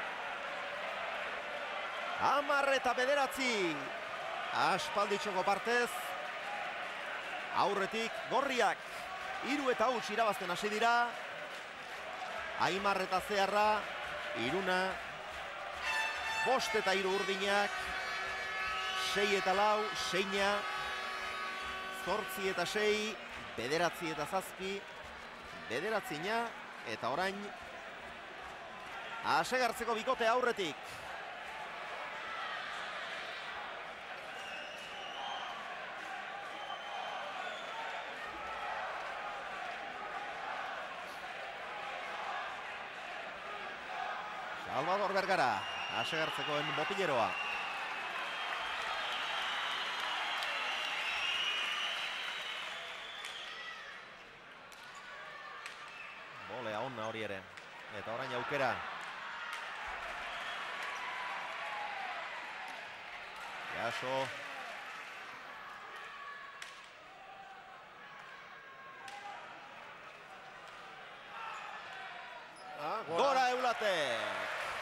S1: hamar eta bederatzi aspalditxoko partez aurretik gorriak hiru eta huts irabazten hasi dira. Aimar eta Zeharra hiruna, bost eta hiru urdinak, sei eta lau, seina, zortzi eta sei, bederatzi eta zazpi, bederatzina, eta orain asegartzeko bikote aurretik. Salvador Bergara, asegartzekoen botileroa. Bolea onna hori ere. Eta orain aukera. Jaso.
S2: Ah,
S1: Gora Eulatek.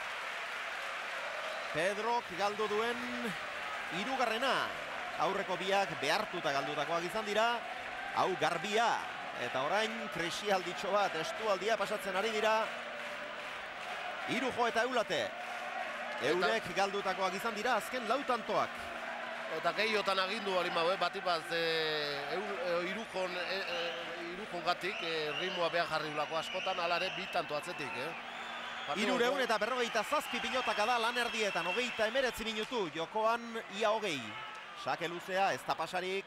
S1: Pedrok galdu duen hirugarrena. Aurreko biak behartuta galdutakoak izan dira. Hau garbia. Eta orain krisialditxo bat estualdia pasatzen ari dira. Irujo eta Eulate. Eurek galdutakoak izan dira azken lau tantoak.
S2: Eta gehiotan agindu hori mau, eh? Batipaz e, irujon, e, e, irujon gatik e, ritmoa behar jarri ulako askotan, alare bi tanto atzetik. Eh?
S1: Irureun eta berrogeita zazpi pilotaka da lan erdietan, hogeita emeretzi minutu, jokoan ia hogei. Sake luzea, ez da pasarik.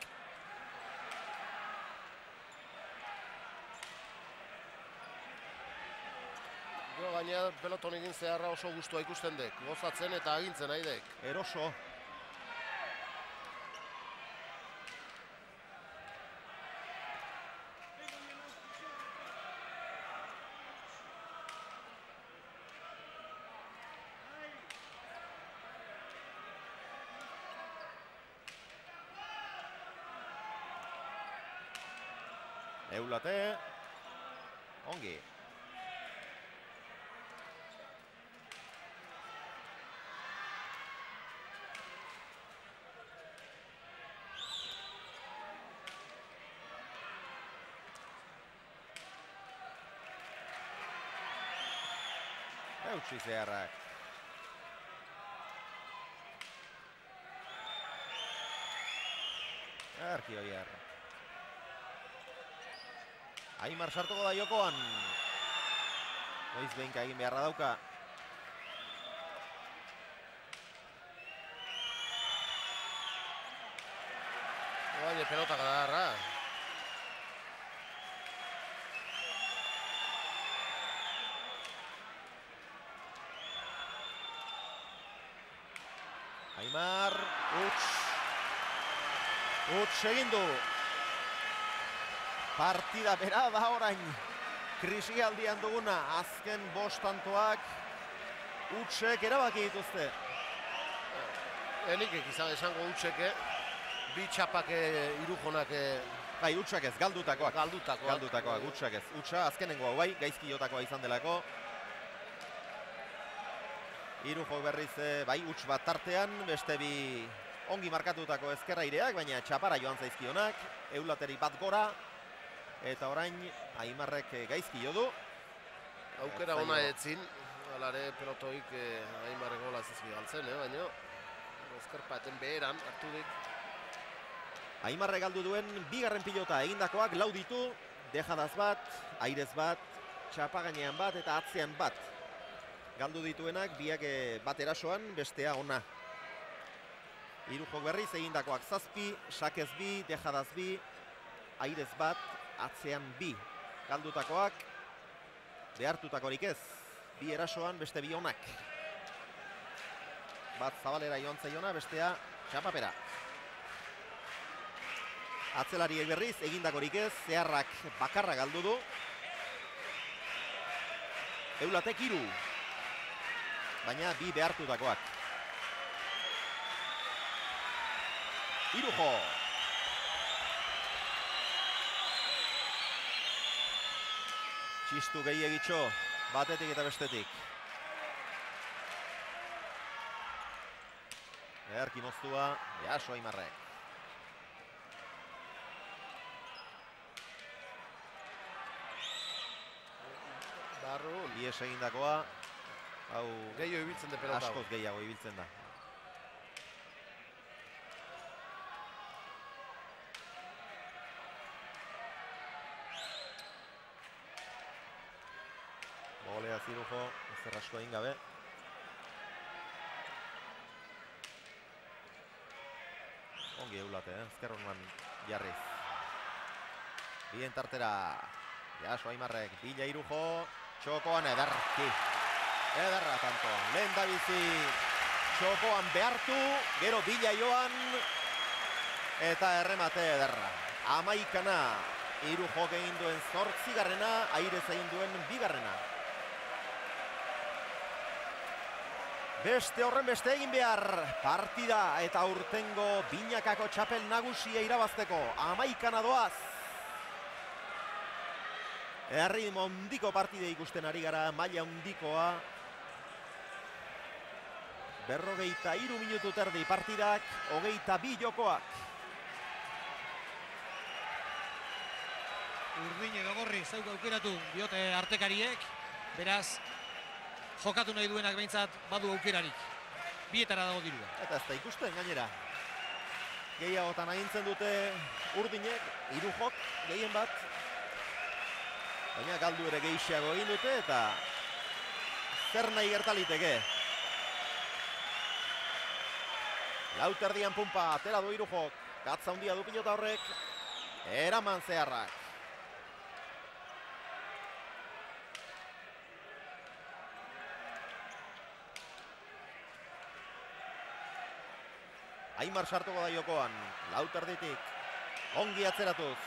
S2: Jo, gaina peloton egin Zeharra oso gustua ikusten dek, gozatzen eta agintzen nahi dek.
S1: Eroso. Eulate. Ongi. Eutsi Zeharrak. Erki Oier. Aimar sartuko da jokoan. Noiz behinka egin beharra dauka.
S2: Baina pelota gadarra.
S1: Aimar, uts. Huts egin du. Partida bera da orain. Krisialdian duguna, azken bost tantoak Hutsek erabaki dituzte.
S2: Enik izan esango Hutseke, bi txapak Irujonak
S1: bai, Hutsak ez, galdutakoak.
S2: Galdutakoak.
S1: Galdutakoak, Hutsak ez. Hutsa azkenengoa bai, gaizki jotakoa izan delako. Irujo berriz bai, Huts bat tartean, beste bi ongi markatutako ezkerraireak, baina txapara joan zaizkionak, Eulateri bat gora, eta orain Aimarrek gaizki jo du.
S2: Aukera ona etzin, alare pelotoik Aimarrek gola zizki galtzen, eh, baina ezkerpaten beheran hartu dik.
S1: Aimarrek galdu duen bigarren pilota egindakoak lau ditu, dejadaz bat, airez bat, txapagainean bat eta atzean bat. Galdu dituenak biak bat erasoan, bestea ona. Irujok berriz egindakoak zazpi, sakez bi, dejadaz bi, airez bat, atzean bi. Galdutakoak, behartutakorik ez, bi erasoan beste bi onak. Bat zabalera joan zaiona, bestea txapapera. Atzelariek berriz, egindakorik ez, zeharrak bakarra galdu du. Eulatek hiru, baina bi behartutakoak. Irujo. Txistu gehiagitxo, batetik eta bestetik. Erki moztua, jaso Aimarrek.
S2: Barrun.
S1: Ies egindakoa, hau
S2: gehiago ibiltzen de pelota.
S1: Askoz gehiago ibiltzen da. Golea Irujo, ezer asko egin gabe. Ongi Eulate, eh? Ezkerronuan jarriz. Bien tartera, jaso Aimarrek, Bila Irujo, txokoan ederki. Ederra tanto, lehen da bizi txokoan behartu, gero Bila joan, eta erremate ederra. Amaikana, Irujo egin duen zortzigarrena, airez egin duen bigarrena. Beste horren beste egin behar, partida eta urtengo binakako txapel nagusia irabazteko, amaikana doaz. Erritmo handiko partide ikusten ari gara, maila handikoa. Berrogeita hiru minutu terdi partidak, hogeita bi jokoak.
S3: Urdin edo gorri zauk aukeratu diote artekariek, beraz, jokatu nahi duenak behintzat badu aukerarik. Bietara dago dirua.
S1: Eta ez da ikusten gainera. Gehiagotan agintzen dute Urdinek, Irujok, gehien bat. Baina galdu ere gehiago egin dute eta zer nahi gertaliteke. Lauterdian pumpa, atera du Irujok. Gatza handia du pilota horrek. Eraman zeharrak. Aimar sartuko da jokoan, lauterditik, ongi atzeratuz.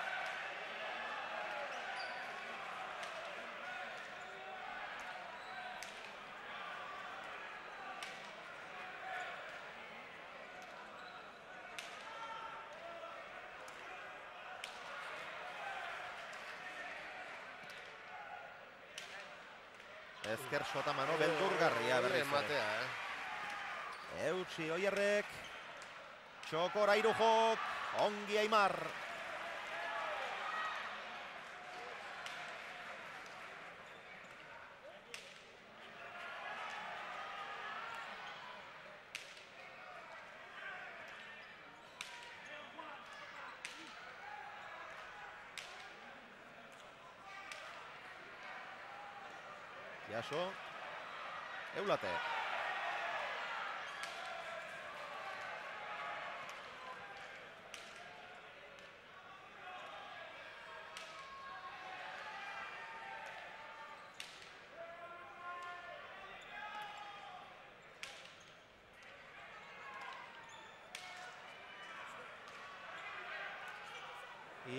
S1: Ezker sotamano beldurgarria berriz ere. Eutsi Oierrek. Txokora Irujok, ongi Aimar. Jaso, Eulate.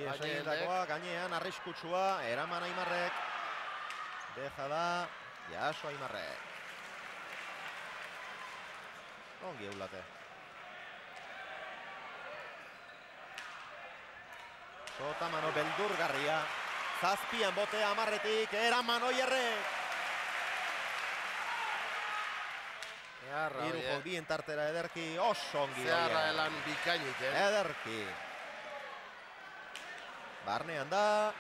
S1: Aines egindakoa, gainean, arriskutsua, eraman Aimarrek. Deja da, jaso Aimarrek. Ongi eulate. Sotamano beldurgarria. Zazpian botea Amarretik, eraman Oierrek. Irujo bien tartera ederki, oso ongi.
S2: Zeharra elan bikainik, eh?
S1: Ederki. Barnean da.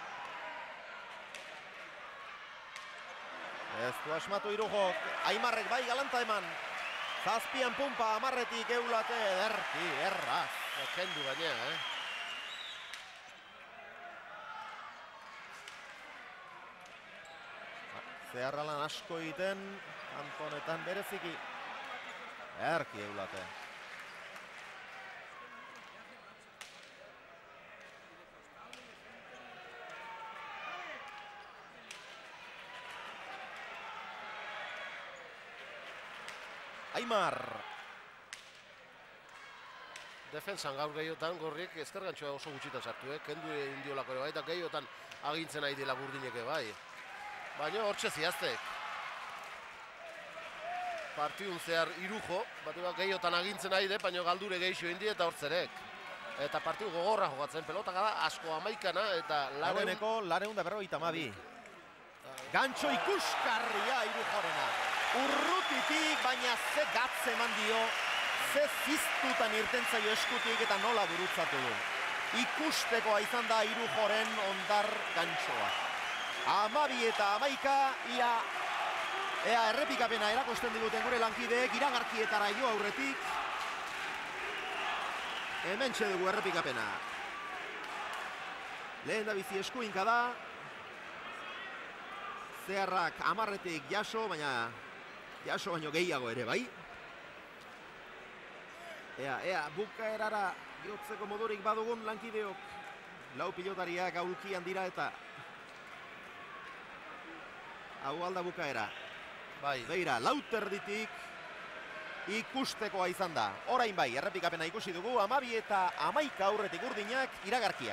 S1: Ez du asmatu Irujo, Aimarrek bai galanta eman. Zazpian pumpa Amarretik eulate ederki, erraz.
S2: Kendu gainea, eh?
S1: Zeharra lan asko egiten, kantonetan bereziki. Erki eulate. Aimar.
S2: Defensan gaur gehiotan Gorrik ezkergantxoa oso gutxitan sartu, eh? Kendu indiolako ere bai, eta gehiotan agintzen ari dela Burdineke bai. Baina hortxe ziaztek. Partidun zehar Irujo, bate bat gehiotan agintzen ari de, baina galdure gehixo indi eta hortzerek. Eta partidu gogorra jogatzen, pelotak da asko amaikana eta
S1: Laueneko lareun da berrogeita hamabi. Gantxo ikuskarria Irujorena. Urrutitik, baina ze gatze eman dio, ze ziztutan irtentzaio eskutik eta nola gurutzatu du. Ikustekoa izan da Irujoren ondar gantxoa. Amabi eta amaika, ia, ea errepikapena erakusten diguten gure lankideek, iragarkietara jo aurretik. Hemen dugu errepikapena. Lehen da bizi eskuinka da. Zeharrak Amarretik jaso, baina jaso baino gehiago ere, bai? Ea, ea, bukaerara jotzeko modurik badugun lankideok. Lau pilotariak aulkian dira eta hau alda bukaera.
S2: Bai.
S1: Beira, lauterditik ikustekoa izan da. Orain bai, errepikapena ikusi dugu, amabi eta amaika aurretik urdinak iragarkiak.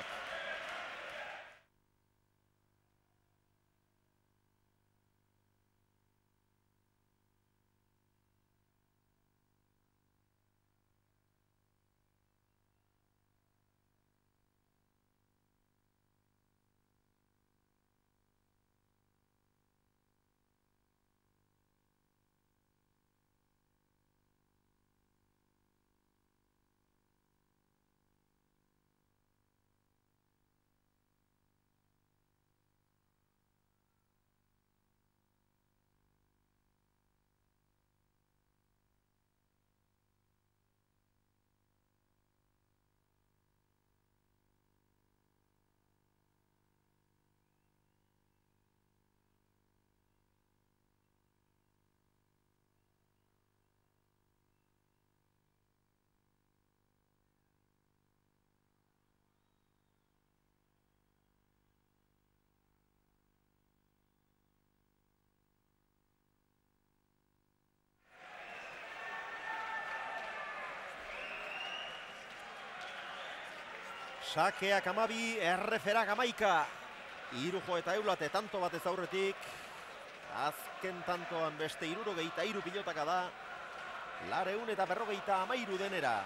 S1: Sakeak amabi, erreferak amaika. Irujo eta eulate tanto batez aurretik. Azken tantoan beste irurogeita iru pilotaka da. Lareun eta berrogeita amairu denera.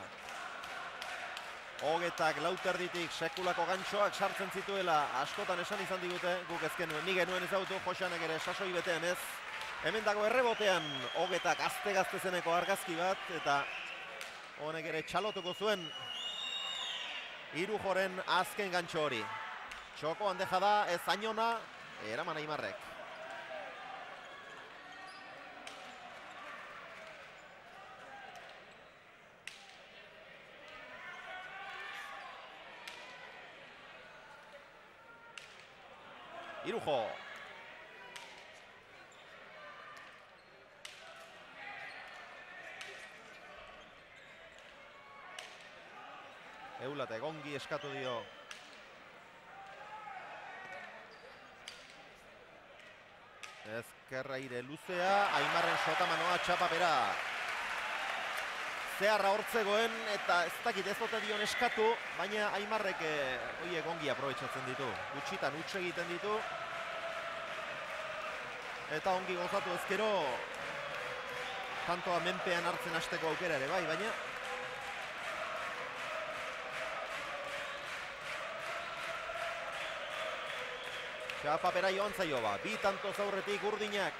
S1: Hogetak lauterditik sekulako gantxoak sartzen zituela. Askotan esan izan digute, guk ezken nuen, ni genuen ezagutu, Josanek ere sasoi betean ez. Hemen dago errebotean, hogetak azte-gazte zeneko argazki bat, eta honek ere txalotuko zuen Irujoren azken gantxo hori. Txokoan deja da, ez Ainona, eraman Aimarrek. Irujo. Eulate gongi eskatu dio. Ezkerra ire luzea, Aimarren sotamanoa txapa bera. Zeharra hortzegoen eta ez dakit ez dute dion eskatu, baina Aimarrek horiek ongi aprobetxatzen ditu. Gutxitan huts egiten ditu. Eta ongi gozatu ezkero tantoa menpean hartzen hasteko aukera ere bai, baina Txapapera joan zaio ba, bi tanto zaurretik Urdinak.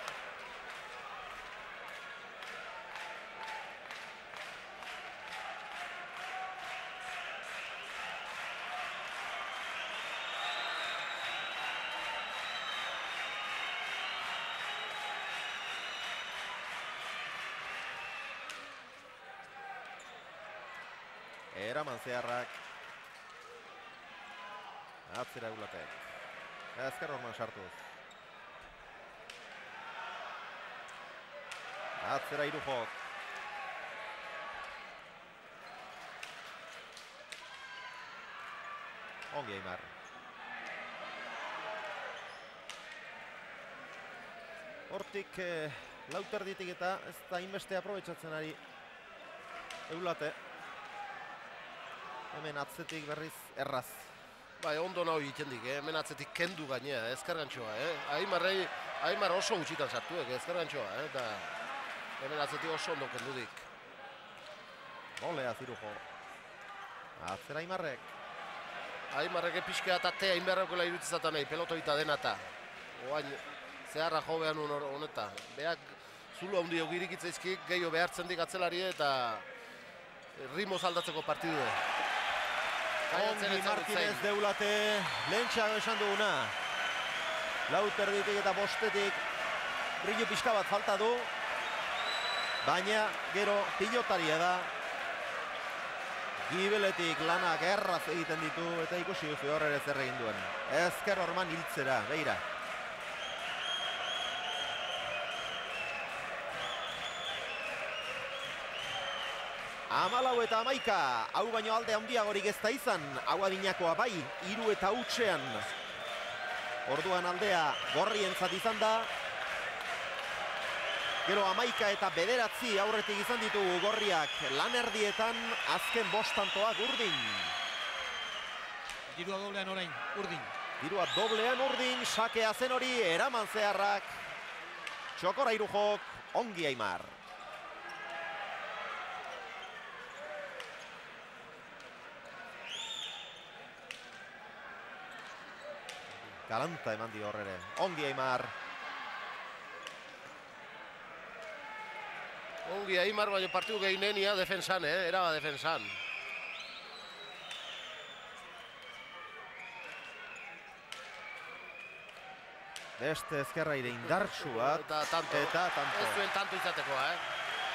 S1: Eraman Zeharrak. Atzera Eulatek. Ezker Orman sartuz. Atzera Irujok. Ongi Aimar. Hortik eh, lauterditik eta ez da inbeste aprobetxatzen ari Eulate. Hemen atzetik berriz erraz.
S2: Bai, ondo nahi egiten dik, eh? Hemen atzetik kendu gainea, ezkargantxoa, eh? Aimarrei, Aimar oso gutxitan sartuek, ezkargantxoa, eh? Eta hemen atzetik oso ondo kendu dik.
S1: Golea Zirujo. Atzera Aimarrek.
S2: Aimarrek pixka eta tea inberrakela irutizatan nahi, pelotoita denata. Oain, Zeharra jo behan honeta. Beak, zulo handi ogirik itzaizkik, gehiago behartzen dik atzelari eta ritmo aldatzeko partidu.
S1: Ongi Martinez Deulate lehentxeago esan duguna. Lauterditik eta bostetik brillo pixka bat falta du. Baina gero pilotaria da. Gibeletik lanak erraz egiten ditu eta ikusi duzu horre zer egin duen. Ezker Orman hiltzera, beira. Amalau eta amaika, hau baino alde handiagorik ez da izan, hau adinakoa bai, hiru eta hutsean. Orduan aldea gorrientzat izan da. Gero amaika eta bederatzi aurretik izan ditugu gorriak lan erdietan, azken bostantoak Urdin.
S3: Dirua doblean orain, Urdin.
S1: Dirua doblean Urdin, sakea zen hori, Eraman Zeharrak. Txokora Irujok, ongi Aimar. Galanta eman dio horrere. Ongi Aimar.
S2: Ongi Aimar, baina partidu gehinenia defensan, eh? Eraba defensan.
S1: Beste ezkerra ire indartsu bat.
S2: Eta tanto.
S1: Eta tanto.
S2: Ez zuen tanto izatekoa, eh?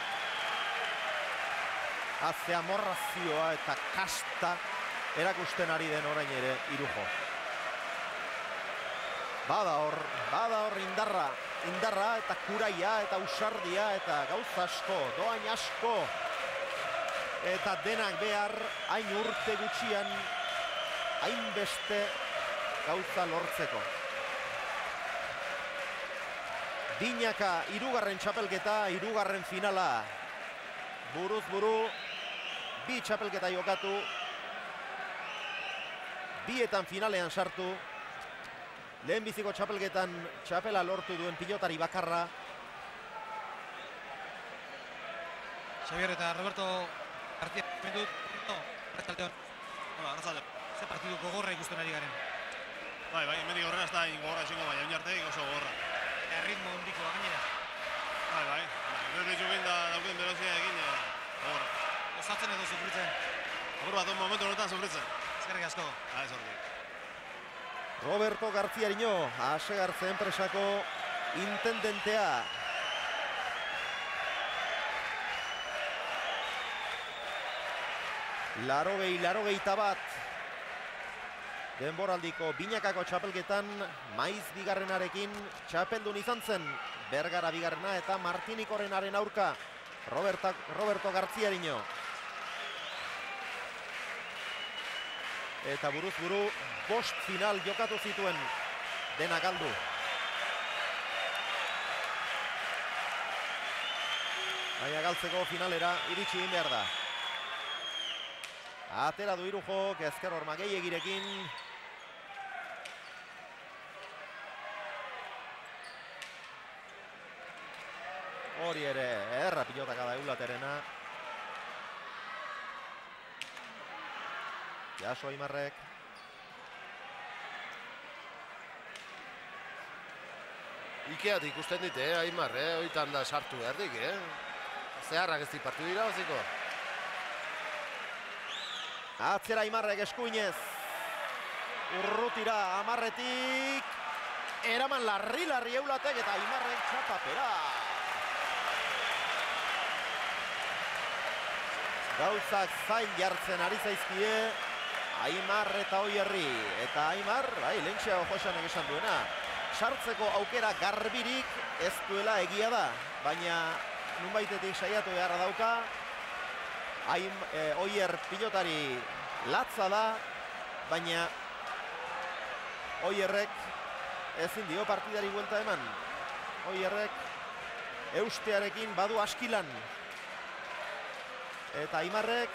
S1: Haze amorrazioa eta kasta erakusten ari den orain ere Irujo. Bada hor, bada hor indarra, indarra eta kuraia eta usardia eta gauza asko, doain asko. Eta denak behar, hain urte gutxian, hainbeste gauza lortzeko. Binaka hirugarren txapelketa, hirugarren finala. Buruz buru, bi txapelketa jokatu. Bietan finalean sartu. Lehenbiziko txapelketan txapela lortu duen pilotari bakarra.
S3: Xavier eta Roberto García mendut. No, Arratzaldeon.
S7: Hola, Arratzaldeon.
S3: Ze partidu gogorra ikusten ari garen.
S7: Bai, bai, hemendik horrela ez da gogorra ezingo, baina oin arteik oso gogorra.
S3: Erritmo hondikoa gainera.
S7: Bai, bai. Gero ditxukin da daukien berozia egin gogorra.
S3: Osatzen edo sufritzen.
S7: Apur bat, momentu honetan sufritzen.
S3: Eskerrik asko.
S7: Ah, ez hortik.
S1: Roberto Garziariño, Asegartze enpresako intendentea. Larogei, larogeita bat. Denboraldiko binakako txapelketan Maiz bigarrenarekin txapeldun izan zen. Bergara bigarrena eta Martinikorenaren aurka. Roberta, Roberto Garziariño. Eta buruz buru bost final jokatu zituen dena galdu. Baina galtzeko finalera iritsi egin behar da. Atera du Irujok, ezker horma gehiagirekin. Hori ere, erra pilotaka da Eulaterena. Jaso Aimarrek.
S2: Ikeat ikusten dit, eh, Aimar, eh, oitan da sartu erdik, eh. Zeharrak ez di partidu dira, baziko.
S1: Atzera Aimarrek eskuinez. Urrutira Amarretik. Eraman larri-larri Eulatek eta Aimarrek txapapera. Gauzak zain jartzen ari zaizkie Aimar eta Oierri. Eta Aimar, bai, lehentxeago Josanek esan duena. Sartzeko aukera garbirik ez duela egia da. Baina nunbaitetik saiatu beharra dauka. Aim, e, Oier pilotari latza da. Baina Oierrek ezin dio partidari buelta eman. Oierrek eustearekin badu askilan. Eta Aimarrek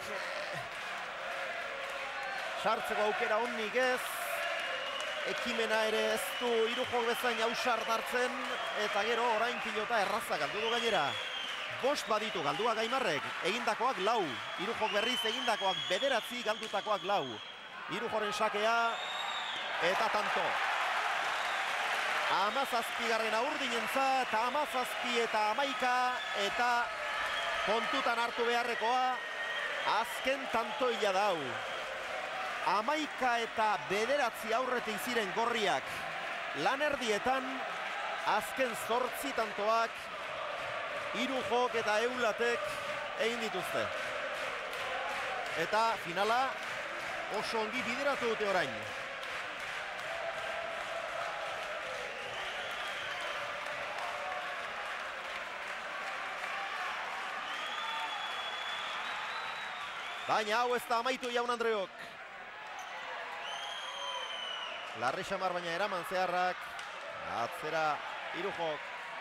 S1: sartzeko aukera onnik ez. Ekimena ere ez du Irujok bezain ausar dartzen. Eta gero orain pilota erraza galdu du gainera. Bost baditu galduak Aimarrek. Egindakoak lau. Irujok berriz egindakoak bederatzi, galdutakoak lau. Irujoren sakea. Eta tanto. Amazazpigarren aurdinentzat. Amazazpi eta amaika. Eta kontutan hartu beharrekoa, azken tantoila dau. Amaika eta bederatzi aurretik ziren gorriak lan erdietan, azken zortzi tantoak Irujok eta Eulatek egin dituzte. Eta finala oso ongi bideratu dute orain. Baina hau ez da amaitu Jaun Andreok. Larri xamar baina eraman zeharrak. Atzera Irujok.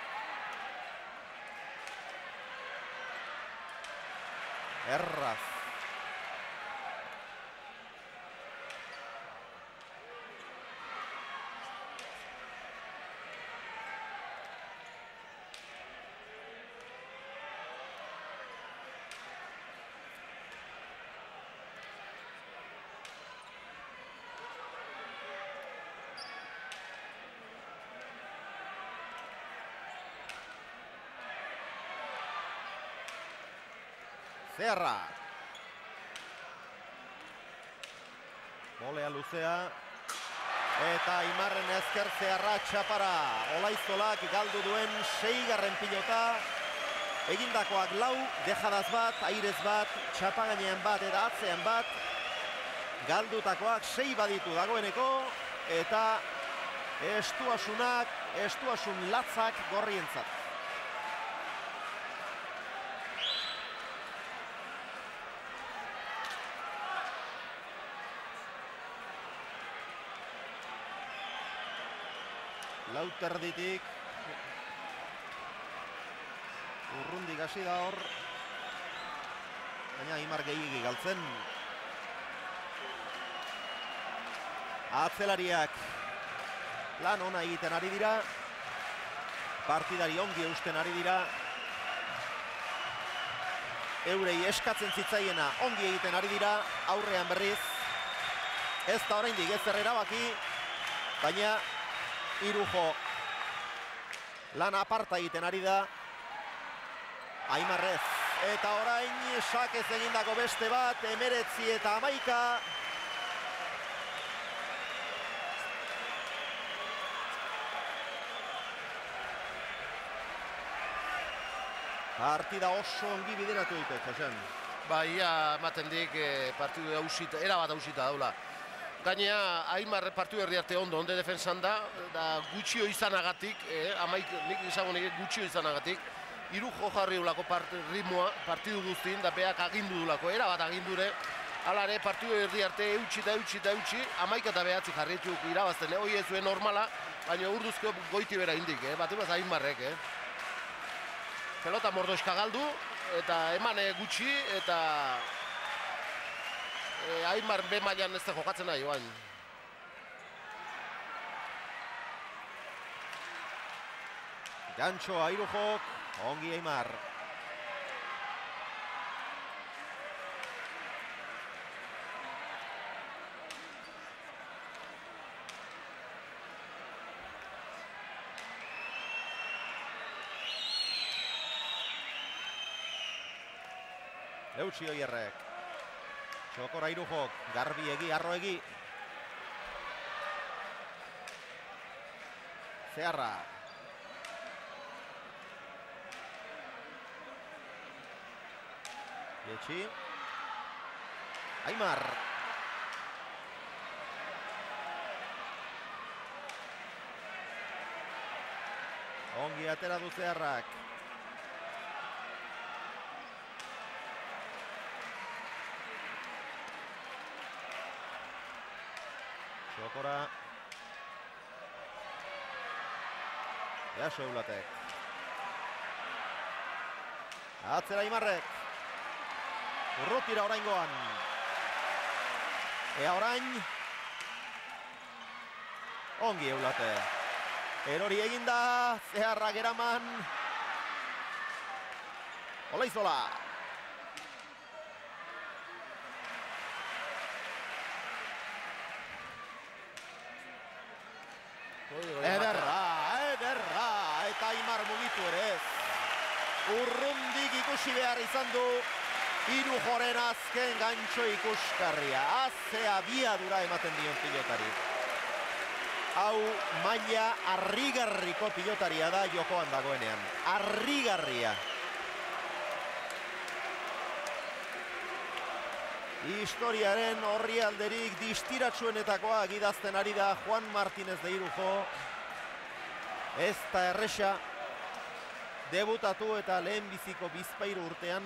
S1: Erraz. Zeharra. Bolea luzea. Eta Aimarren ezker Zeharra txapara. Olaizolak galdu duen seigarren pilota. Egindakoak lau, dejadaz bat, airez bat, txapagainean bat eta atzean bat. Galdutakoak sei baditu dagoeneko. Eta estuasunak, estuasun latzak gorrientzat. Lauterditik urrundik hasi da hor. Baina Aimar gehiagi galtzen. Atzelariak lan ona egiten ari dira. Partidari ongi eusten ari dira. Eurei eskatzen zitzaiena ongi egiten ari dira. Aurrean berriz. Ez da oraindik ez zer erabaki. Baina Irujok lan aparta egiten ari da. Aimarrez. Eta orain sakez egindako beste bat. Emeretzi eta amaika. Partida oso ongi bideratu dute, Josen.
S2: Ba, ia ematen dik partidu hausita, erabat hausita daula. Gainea, Aimar partidu herri arte ondo, onde defensan da, da gutxio izanagatik, eh, amaik, nik izango nik gutxio izanagatik, Irujo jarri ulako part, ritmoa, partidu guztin, da beak agindu dulako, erabat agindure, alare partidu herri arte eutxi eta eutxi eta eutxi, amaik eta behatzi jarrituk irabazten, eh, hoi ez zuen normala, baina urduzko goiti bera indik, eh, bat emaz Aimarrek, eh. Pelota mordoska galdu, eta eman gutxi, eta e, Aimar B mailan ez da jokatzen nahi, joan.
S1: Gantxoa Irujok, ongi Aimar. Eutsi Oierrek. Txokora Irujok, garbi egi, arro egi. Zeharra. Etxi. Aimar. Ongi atera du Zeharrak. Txokora. Jaso Eulatek. Atzera Aimarrek. Urrutira oraingoan. Ea orain. Ongi Eulate. Erori eginda. Zeharrak eraman. Olaizola. Ederra, ederra, eta Aimar mugitu ere ez. Urrundik ikusi behar izan du Irujoren azken gantxo ikuskarria. Azea biadura ematen dion pilotari. Hau maila harrigarriko pilotaria da jokoan dagoenean. Harrigarria. Historiaren horri alderik distiratsuenetakoa gidazten ari da Juan Martínez de Irujo. Ez da erresa debutatu eta lehen biziko bizpairu urtean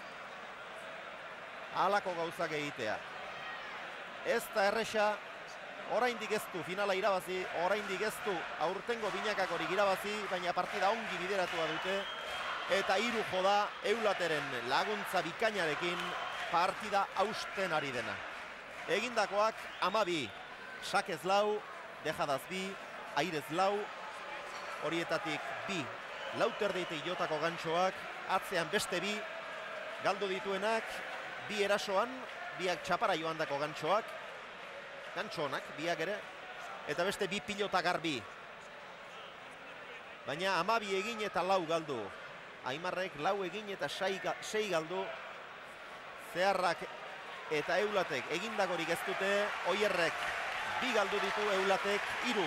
S1: halako gauzak egitea. Ez da erresa, oraindik ez du finala irabazi, oraindik ez du aurtengo binakakorik irabazi, baina partida ongi bideratua dute eta Irujo da Eulateren laguntza bikainarekin partida hausten ari dena. Egindakoak amabi, sakez lau, dejadaz bi, airez lau, horietatik bi, lauterdeite jotako gantxoak, atzean beste bi, galdu dituenak, bi erasoan, biak txapara joandako gantxoak, gantxo honak, biak ere, eta beste bi pilota garbi. Baina amabi egin eta lau galdu. Aimarrek lau egin eta sei galdu. Zeharrak eta Eulatek egindakorik ez dute, Oierrek bi galdu ditu, Eulatek hiru.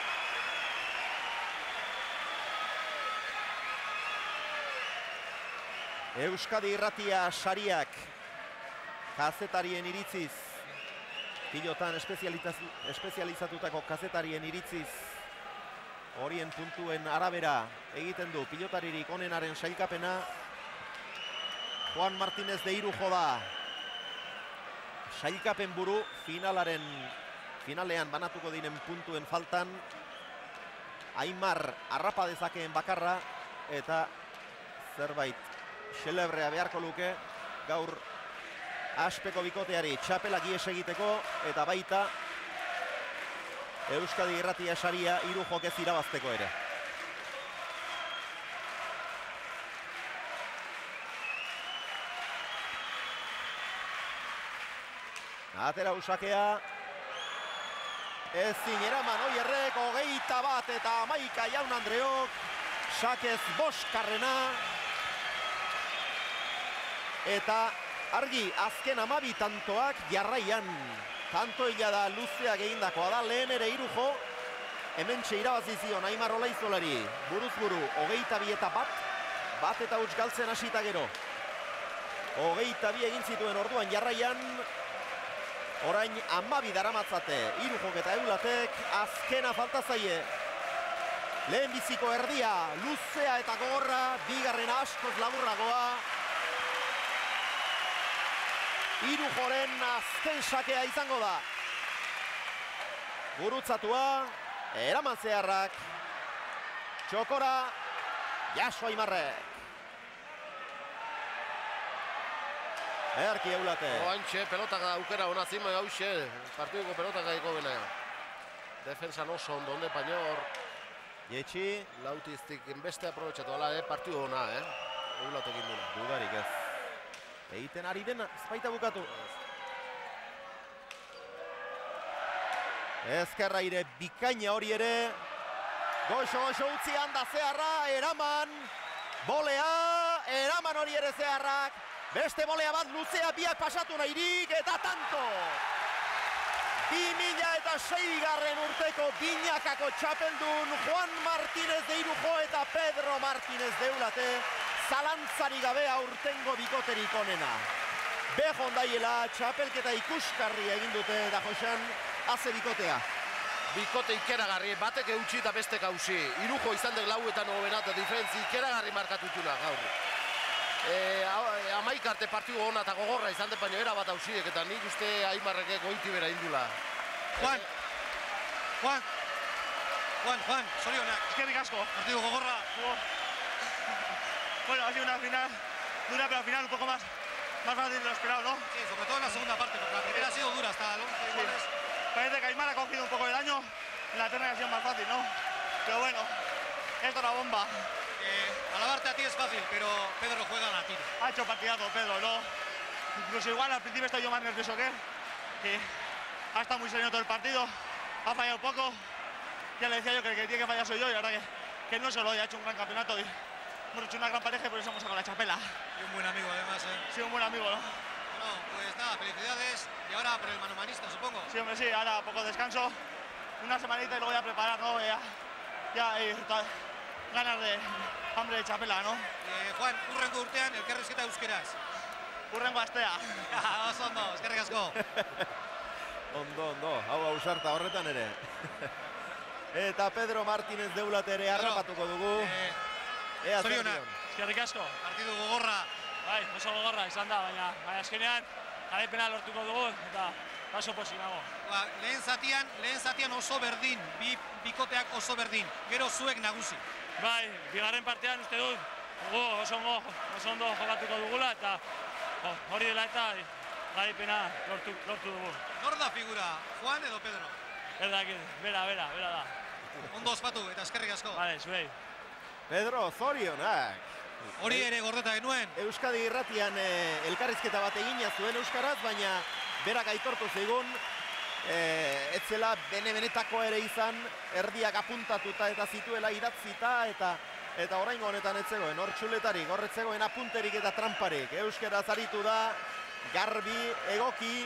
S1: Euskadi Irratia sariak kazetarien iritziz, pilotan espezializatutako kazetarien iritziz, horien puntuen arabera egiten du pilotaririk onenaren sailkapena. Juan Martínez de Irujo da sailkapen buru finalaren finalean banatuko diren puntuen faltan. Aimar harrapa dezakeen bakarra eta zerbait xelebrea beharko luke gaur aspeko bikoteari txapelak ies egiteko eta baita Euskadi Irratia saria Irujok ez irabazteko ere. Atera usakea. Ezin eraman Oierrek, hogeita bat eta hamaika Jaun Andreok. Sakez boskarrena. Eta argi azken hamabi tantoak jarraian. Tantoila da luzeak egindakoa da, lehen ere Irujo. Hementxe irabazi zion Aimar Olaizolari. Buruz buru, hogeita bi eta bat. Bat eta huts galtzen hasita gero. Hogeita bi egin zituen orduan jarraian. Orain hamabi daramatzate, Irujok eta Eulatek, azkena falta zaie. Lehen biziko erdia, luzea eta gogorra, bigarrena askoz laburragoa. Irujoren azken sakea izango da. Gurutzatua, eraman Zeharrak. Txokora, jaso Aimarrek. Erki Eulate.
S2: Oantxe, pelotak aukera hona zima, hauxe, partiduko pelotak gaiko bena. Defensan oso ondo, onde baino hor.
S1: Jetxi.
S2: Lautiztik beste aprobetxatu, ala, eh, partidu hona, eh. Eulatekin duna.
S1: Dudarik ez. Egiten ari dena, ezpaita bukatu. Ezkerra ire bikaina hori ere. Goxo, goxo utzi handa zeharra, eraman. Bolea, eraman hori ere zeharrak. Beste bolea bat luzea biak pasatu nahirik eta tanto. bi mila eta sei garren urteko binakako txapeldun Juan Martínez de Irujo eta Pedro Martínez de Eulate. Zalantzari gabe aurtengo bikoterik onena. Bejon daiela, txapelketa ikuskarria egin dute da Josean, haze bikotea.
S2: Bikote ikeragarri, batek eutxi eta bestek hausi. Irujo izan dek lau eta nobena eta diferentzi ikeragarri markatutuna gaur. E, amaik arte partidu hona eta gogorra izan dek, baina era bat hausiek eta nik uste Aimarreke goiti bera indula.
S3: Juan, Juan, Juan, Juan, zorionak.
S4: Eskerrik asko.
S3: Partidu gogorra.
S4: Bueno, ha sido una final dura, pero al final un poco más, más fácil de lo esperado, ¿no?
S3: Sí, sobre todo en la segunda parte, porque la primera ha sido dura hasta el once
S4: Sí.
S3: goles.
S4: Parece que Aimar ha cogido un poco de daño, en la terna ha sido más fácil, ¿no? Pero bueno, esto es la bomba.
S3: Eh, alabarte a ti es fácil, pero Pedro juega a la tira.
S4: Ha hecho partidazo Pedro, ¿no? Incluso igual al principio estoy yo más nervioso que él, que ha estado muy sereno todo el partido, ha fallado poco. Ya le decía yo que el que tiene que fallar soy yo y la verdad que, que no solo, ya ha hecho un gran campeonato y hemos hecho una gran pareja y por eso hemos sacado la chapela.
S3: Y un buen amigo además, ¿eh?
S4: Sí, un buen amigo, ¿no?
S3: Bueno, pues nada, felicidades. Y ahora por el manomanista, supongo.
S4: Sí, hombre, sí, ahora poco descanso, una semanita y luego ya preparar, ¿no? Ya, ya y, ta, ganas de hambre de chapela, ¿no?
S3: Eh, Juan, urrengo urtean, elkarrizketa euskeraz.
S4: Urrengo astea.
S3: Oso ondo, eskerrik asko.
S1: Ondo, ondo, hau ausarta horretan ere. Eta Pedro Martínez de Eulate ere harrapatuko dugu.
S3: Eh,
S1: Ea zer
S3: zorionak.
S1: dion.
S4: Eskerrik asko.
S3: Partidu gogorra.
S4: Bai, oso gogorra izan da, baina, baina azkenean garaipena lortuko dugu eta oso pozik nago.
S3: Ba, lehen zatian, lehen zatian oso berdin, bi bikoteak oso berdin. Gero zuek nagusi.
S4: Bai, bigarren partean uste dut, gu oso ondo, oso ondo jokatuko dugula eta oh, hori dela eta garaipena lortu, lortu dugu.
S3: Nor da figura, Juan edo Pedro?
S4: Erdakit, bera, bera, bera da.
S3: Ondo ospatu eta eskerrik asko.
S4: Bale, zuei.
S1: Pedro, zorionak.
S3: Hori ere gordeta genuen.
S1: Euskadi irratian eh, elkarrizketa bat egina zuen euskaraz, baina berak aitortu zigun, eh, etzela bene-benetako ere izan, erdiak apuntatuta eta zituela idatzita, eta eta oraingo honetan etzegoen, hor txuletarik, horretzegoen apunterik eta tramparik. Euskaraz aritu da, garbi, egoki,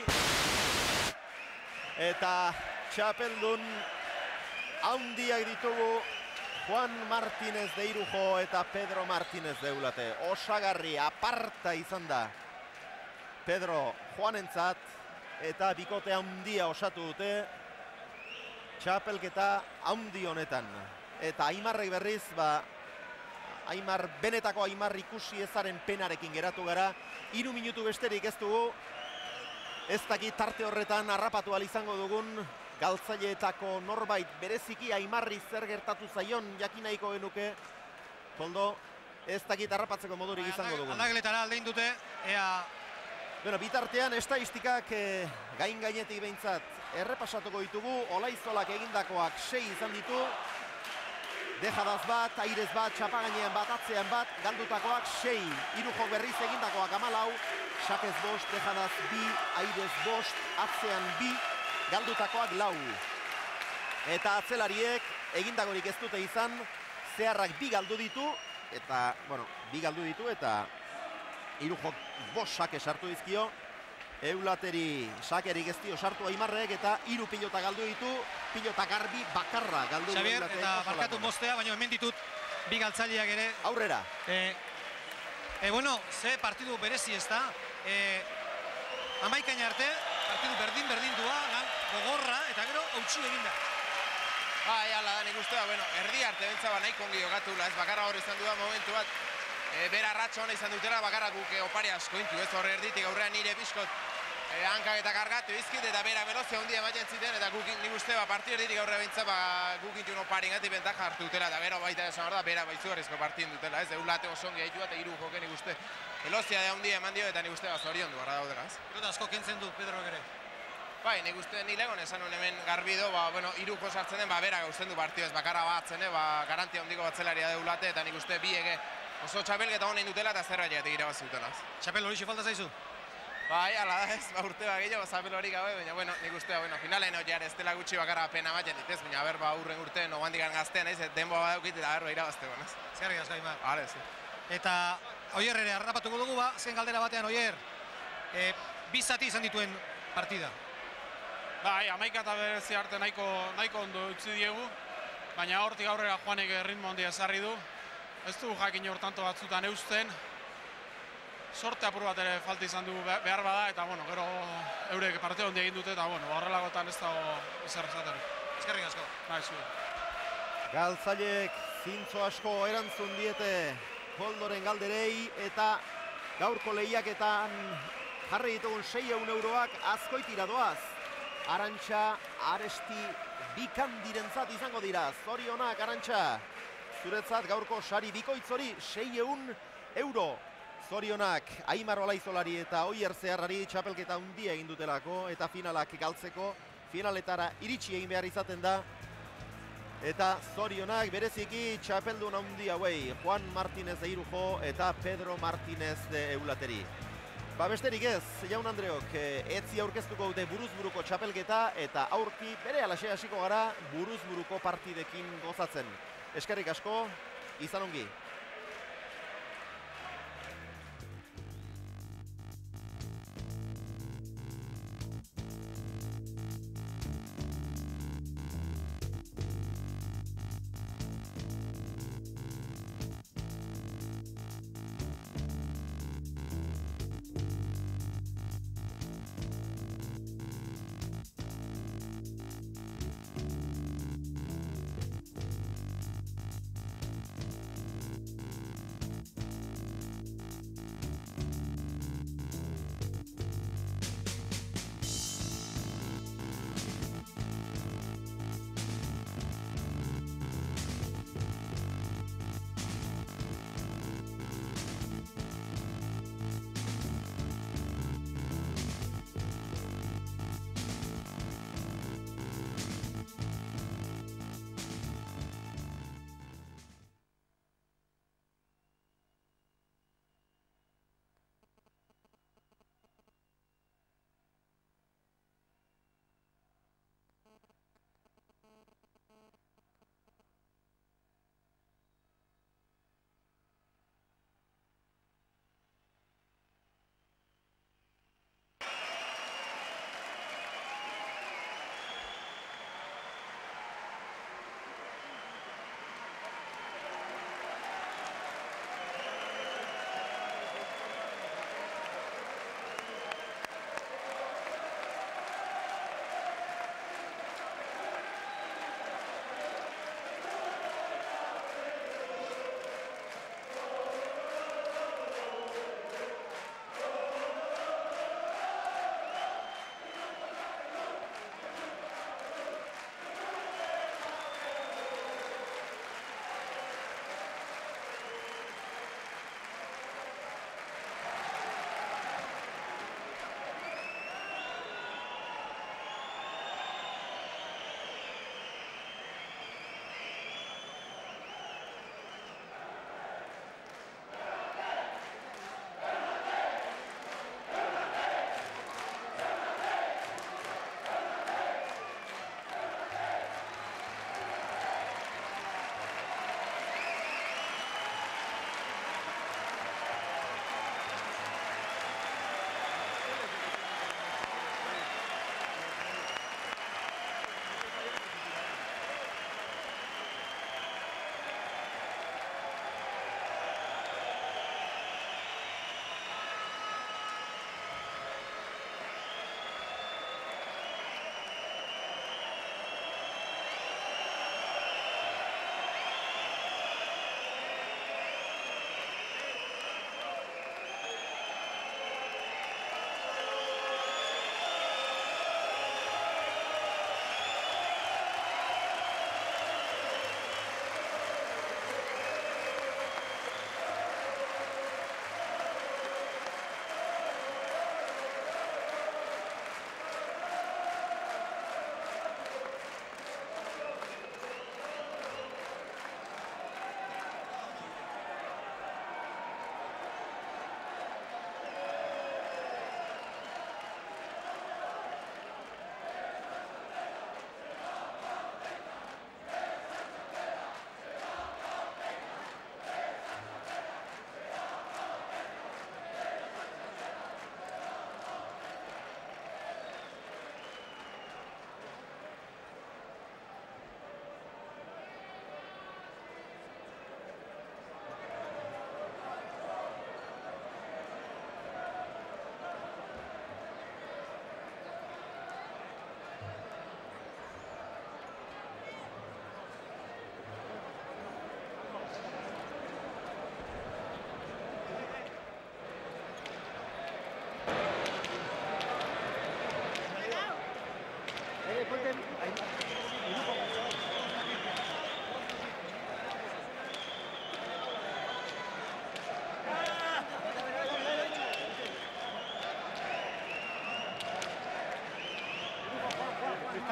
S1: eta txapeldun handiak ditugu Juan Martínez de Irujo eta Pedro Martínez de Eulate. Osagarri aparta izan da Pedro Juanentzat eta bikote handia osatu dute txapelketa handi honetan. Eta Aimarrek berriz, ba, Aimar, benetako Aimar ikusi ezaren penarekin geratu gara. Hiru minutu besterik ez dugu. Ez dakit tarte horretan harrapatu ahal izango dugun galtzaileetako norbait bereziki Aimarri zer gertatu zaion jakin nahiko genuke. Koldo, ez dakit harrapatzeko modurik izango dugun.
S3: Aldageletara aldein dute, ea...
S1: Bueno, bitartean estadistikak eh, gain gainetik behintzat errepasatuko ditugu. Olaizolak egindakoak sei izan ditu. Dejadaz bat, airez bat, txapagainean bat, atzean bat, galdutakoak sei. Irujo berriz egindakoak amalau. Xakez bost, dejadaz bi, airez bost, atzean bi, galdutakoak lau. Eta atzelariek egindakorik ez dute izan, zeharrak bi galdu ditu, eta, bueno, bi galdu ditu eta Irujo bost sake sartu dizkio. Eulateri sakerik ez dio sartu Aimarrek eta hiru pilota galdu ditu, pilota garbi bakarra galdu du
S3: Xavier,
S1: Eulatek.
S3: eta barkatu mostea, baina hemen ditut bi galtzaileak ere.
S1: Aurrera.
S3: Eh, eh, bueno, ze partidu berezi ez da. Eh, Amaikain arte, partidu berdin-berdindua, lan gogorra, eta gero hautsi eginda.
S8: Bai, ala da, nik ustea, bueno, erdi arte bentsa ba nahiko ongi jokatula, ez bakarra hor izan duda momentu bat, e, bera ratxo hona izan dutela, bakarra guk e, opari asko intu, ez horre erditik aurrean nire pixkot e, hankak eta kargatu izkit, eta bera velozia handia ematen ziten, eta guk nik uste, ba, partiu erditik aurre bentsa, ba, guk intu opari gati bentaja hartu dutela, eta gero baita esan hor da, bera baitzugarrizko partien dutela, ez, Eulate oso ongi haitu bat, eta hiru joken nik uste, veloziade handia eman dio eta nik uste zorion du gara daudela, ez?
S3: Pilota asko kentzen du Pedro ere.
S8: Bai, nik uste ni legon esan hon hemen garbido, ba, bueno, iruko sartzen den, ba, bera gauzen du partio ez, bakarra batzen, ba, garantia handiko batzelaria deulate, eta nik uste bi ege oso txapelketa honein dutela eta zerra jaetik irabazi dutela.
S3: Txapel hori falta zaizu?
S8: Bai, ala da ez, ba, urte ba gehiago, zapel hori gabe, baina, bueno, nik uste, bueno, finalen hori ez dela gutxi bakarra pena batzen ditez, baina, ber, ba, urren urte, no gandikan gaztean, ez, denboa badaukit eta berro irabazte, ez?
S3: Zerrik asko, Aimar.
S8: Hale, ze.
S3: Eta, Oier ere, harrapatuko dugu, ba, zen galdera batean, Oier, e, bi zati izan dituen partida.
S4: Bai, hamaika eta berezi arte nahiko, nahiko ondo utzi diegu, baina hortik aurrera Juanek ritmo handia ezarri du. Ez du jakin hortanto batzutan eusten. Sorte apur bat ere falta izan du behar bada, eta bueno, gero eurek partida handia egin dute, eta bueno, horrelagotan ez dago ezer esateri.
S3: Eskerrik asko.
S4: Bai, zu.
S1: Galtzailek zintzo asko erantzun diete Koldoren galderei, eta gaurko lehiaketan jarri ditugun seiehun euroak azkoitira doaz. Arantxa, Aresti, bikandirentzat izango dira. Zorionak, Arantxa. Zuretzat gaurko sari bikoitz hori seiehun euro. Zorionak, Aimar Olaizolari eta Oier Zeharrari txapelketa handia egin dutelako eta finalak galtzeko. Finaletara iritsi egin behar izaten da. Eta zorionak bereziki txapeldun handi hauei, Juan Martínez de Irujo eta Pedro Martínez de Eulateri. Ba besterik ez, jaun Andreok, etzi aurkeztuko dute buruz-buruko txapelketa eta aurki bere alaxe hasiko gara buruz-buruko partidekin gozatzen. Eskerrik asko, izan ongi.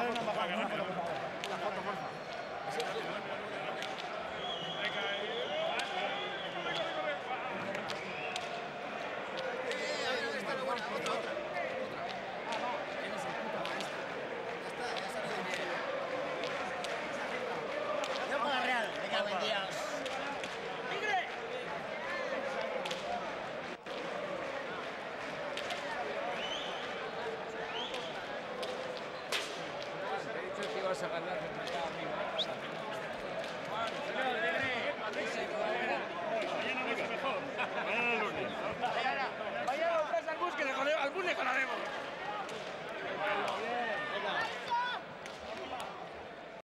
S9: Vas a ganar, arriba.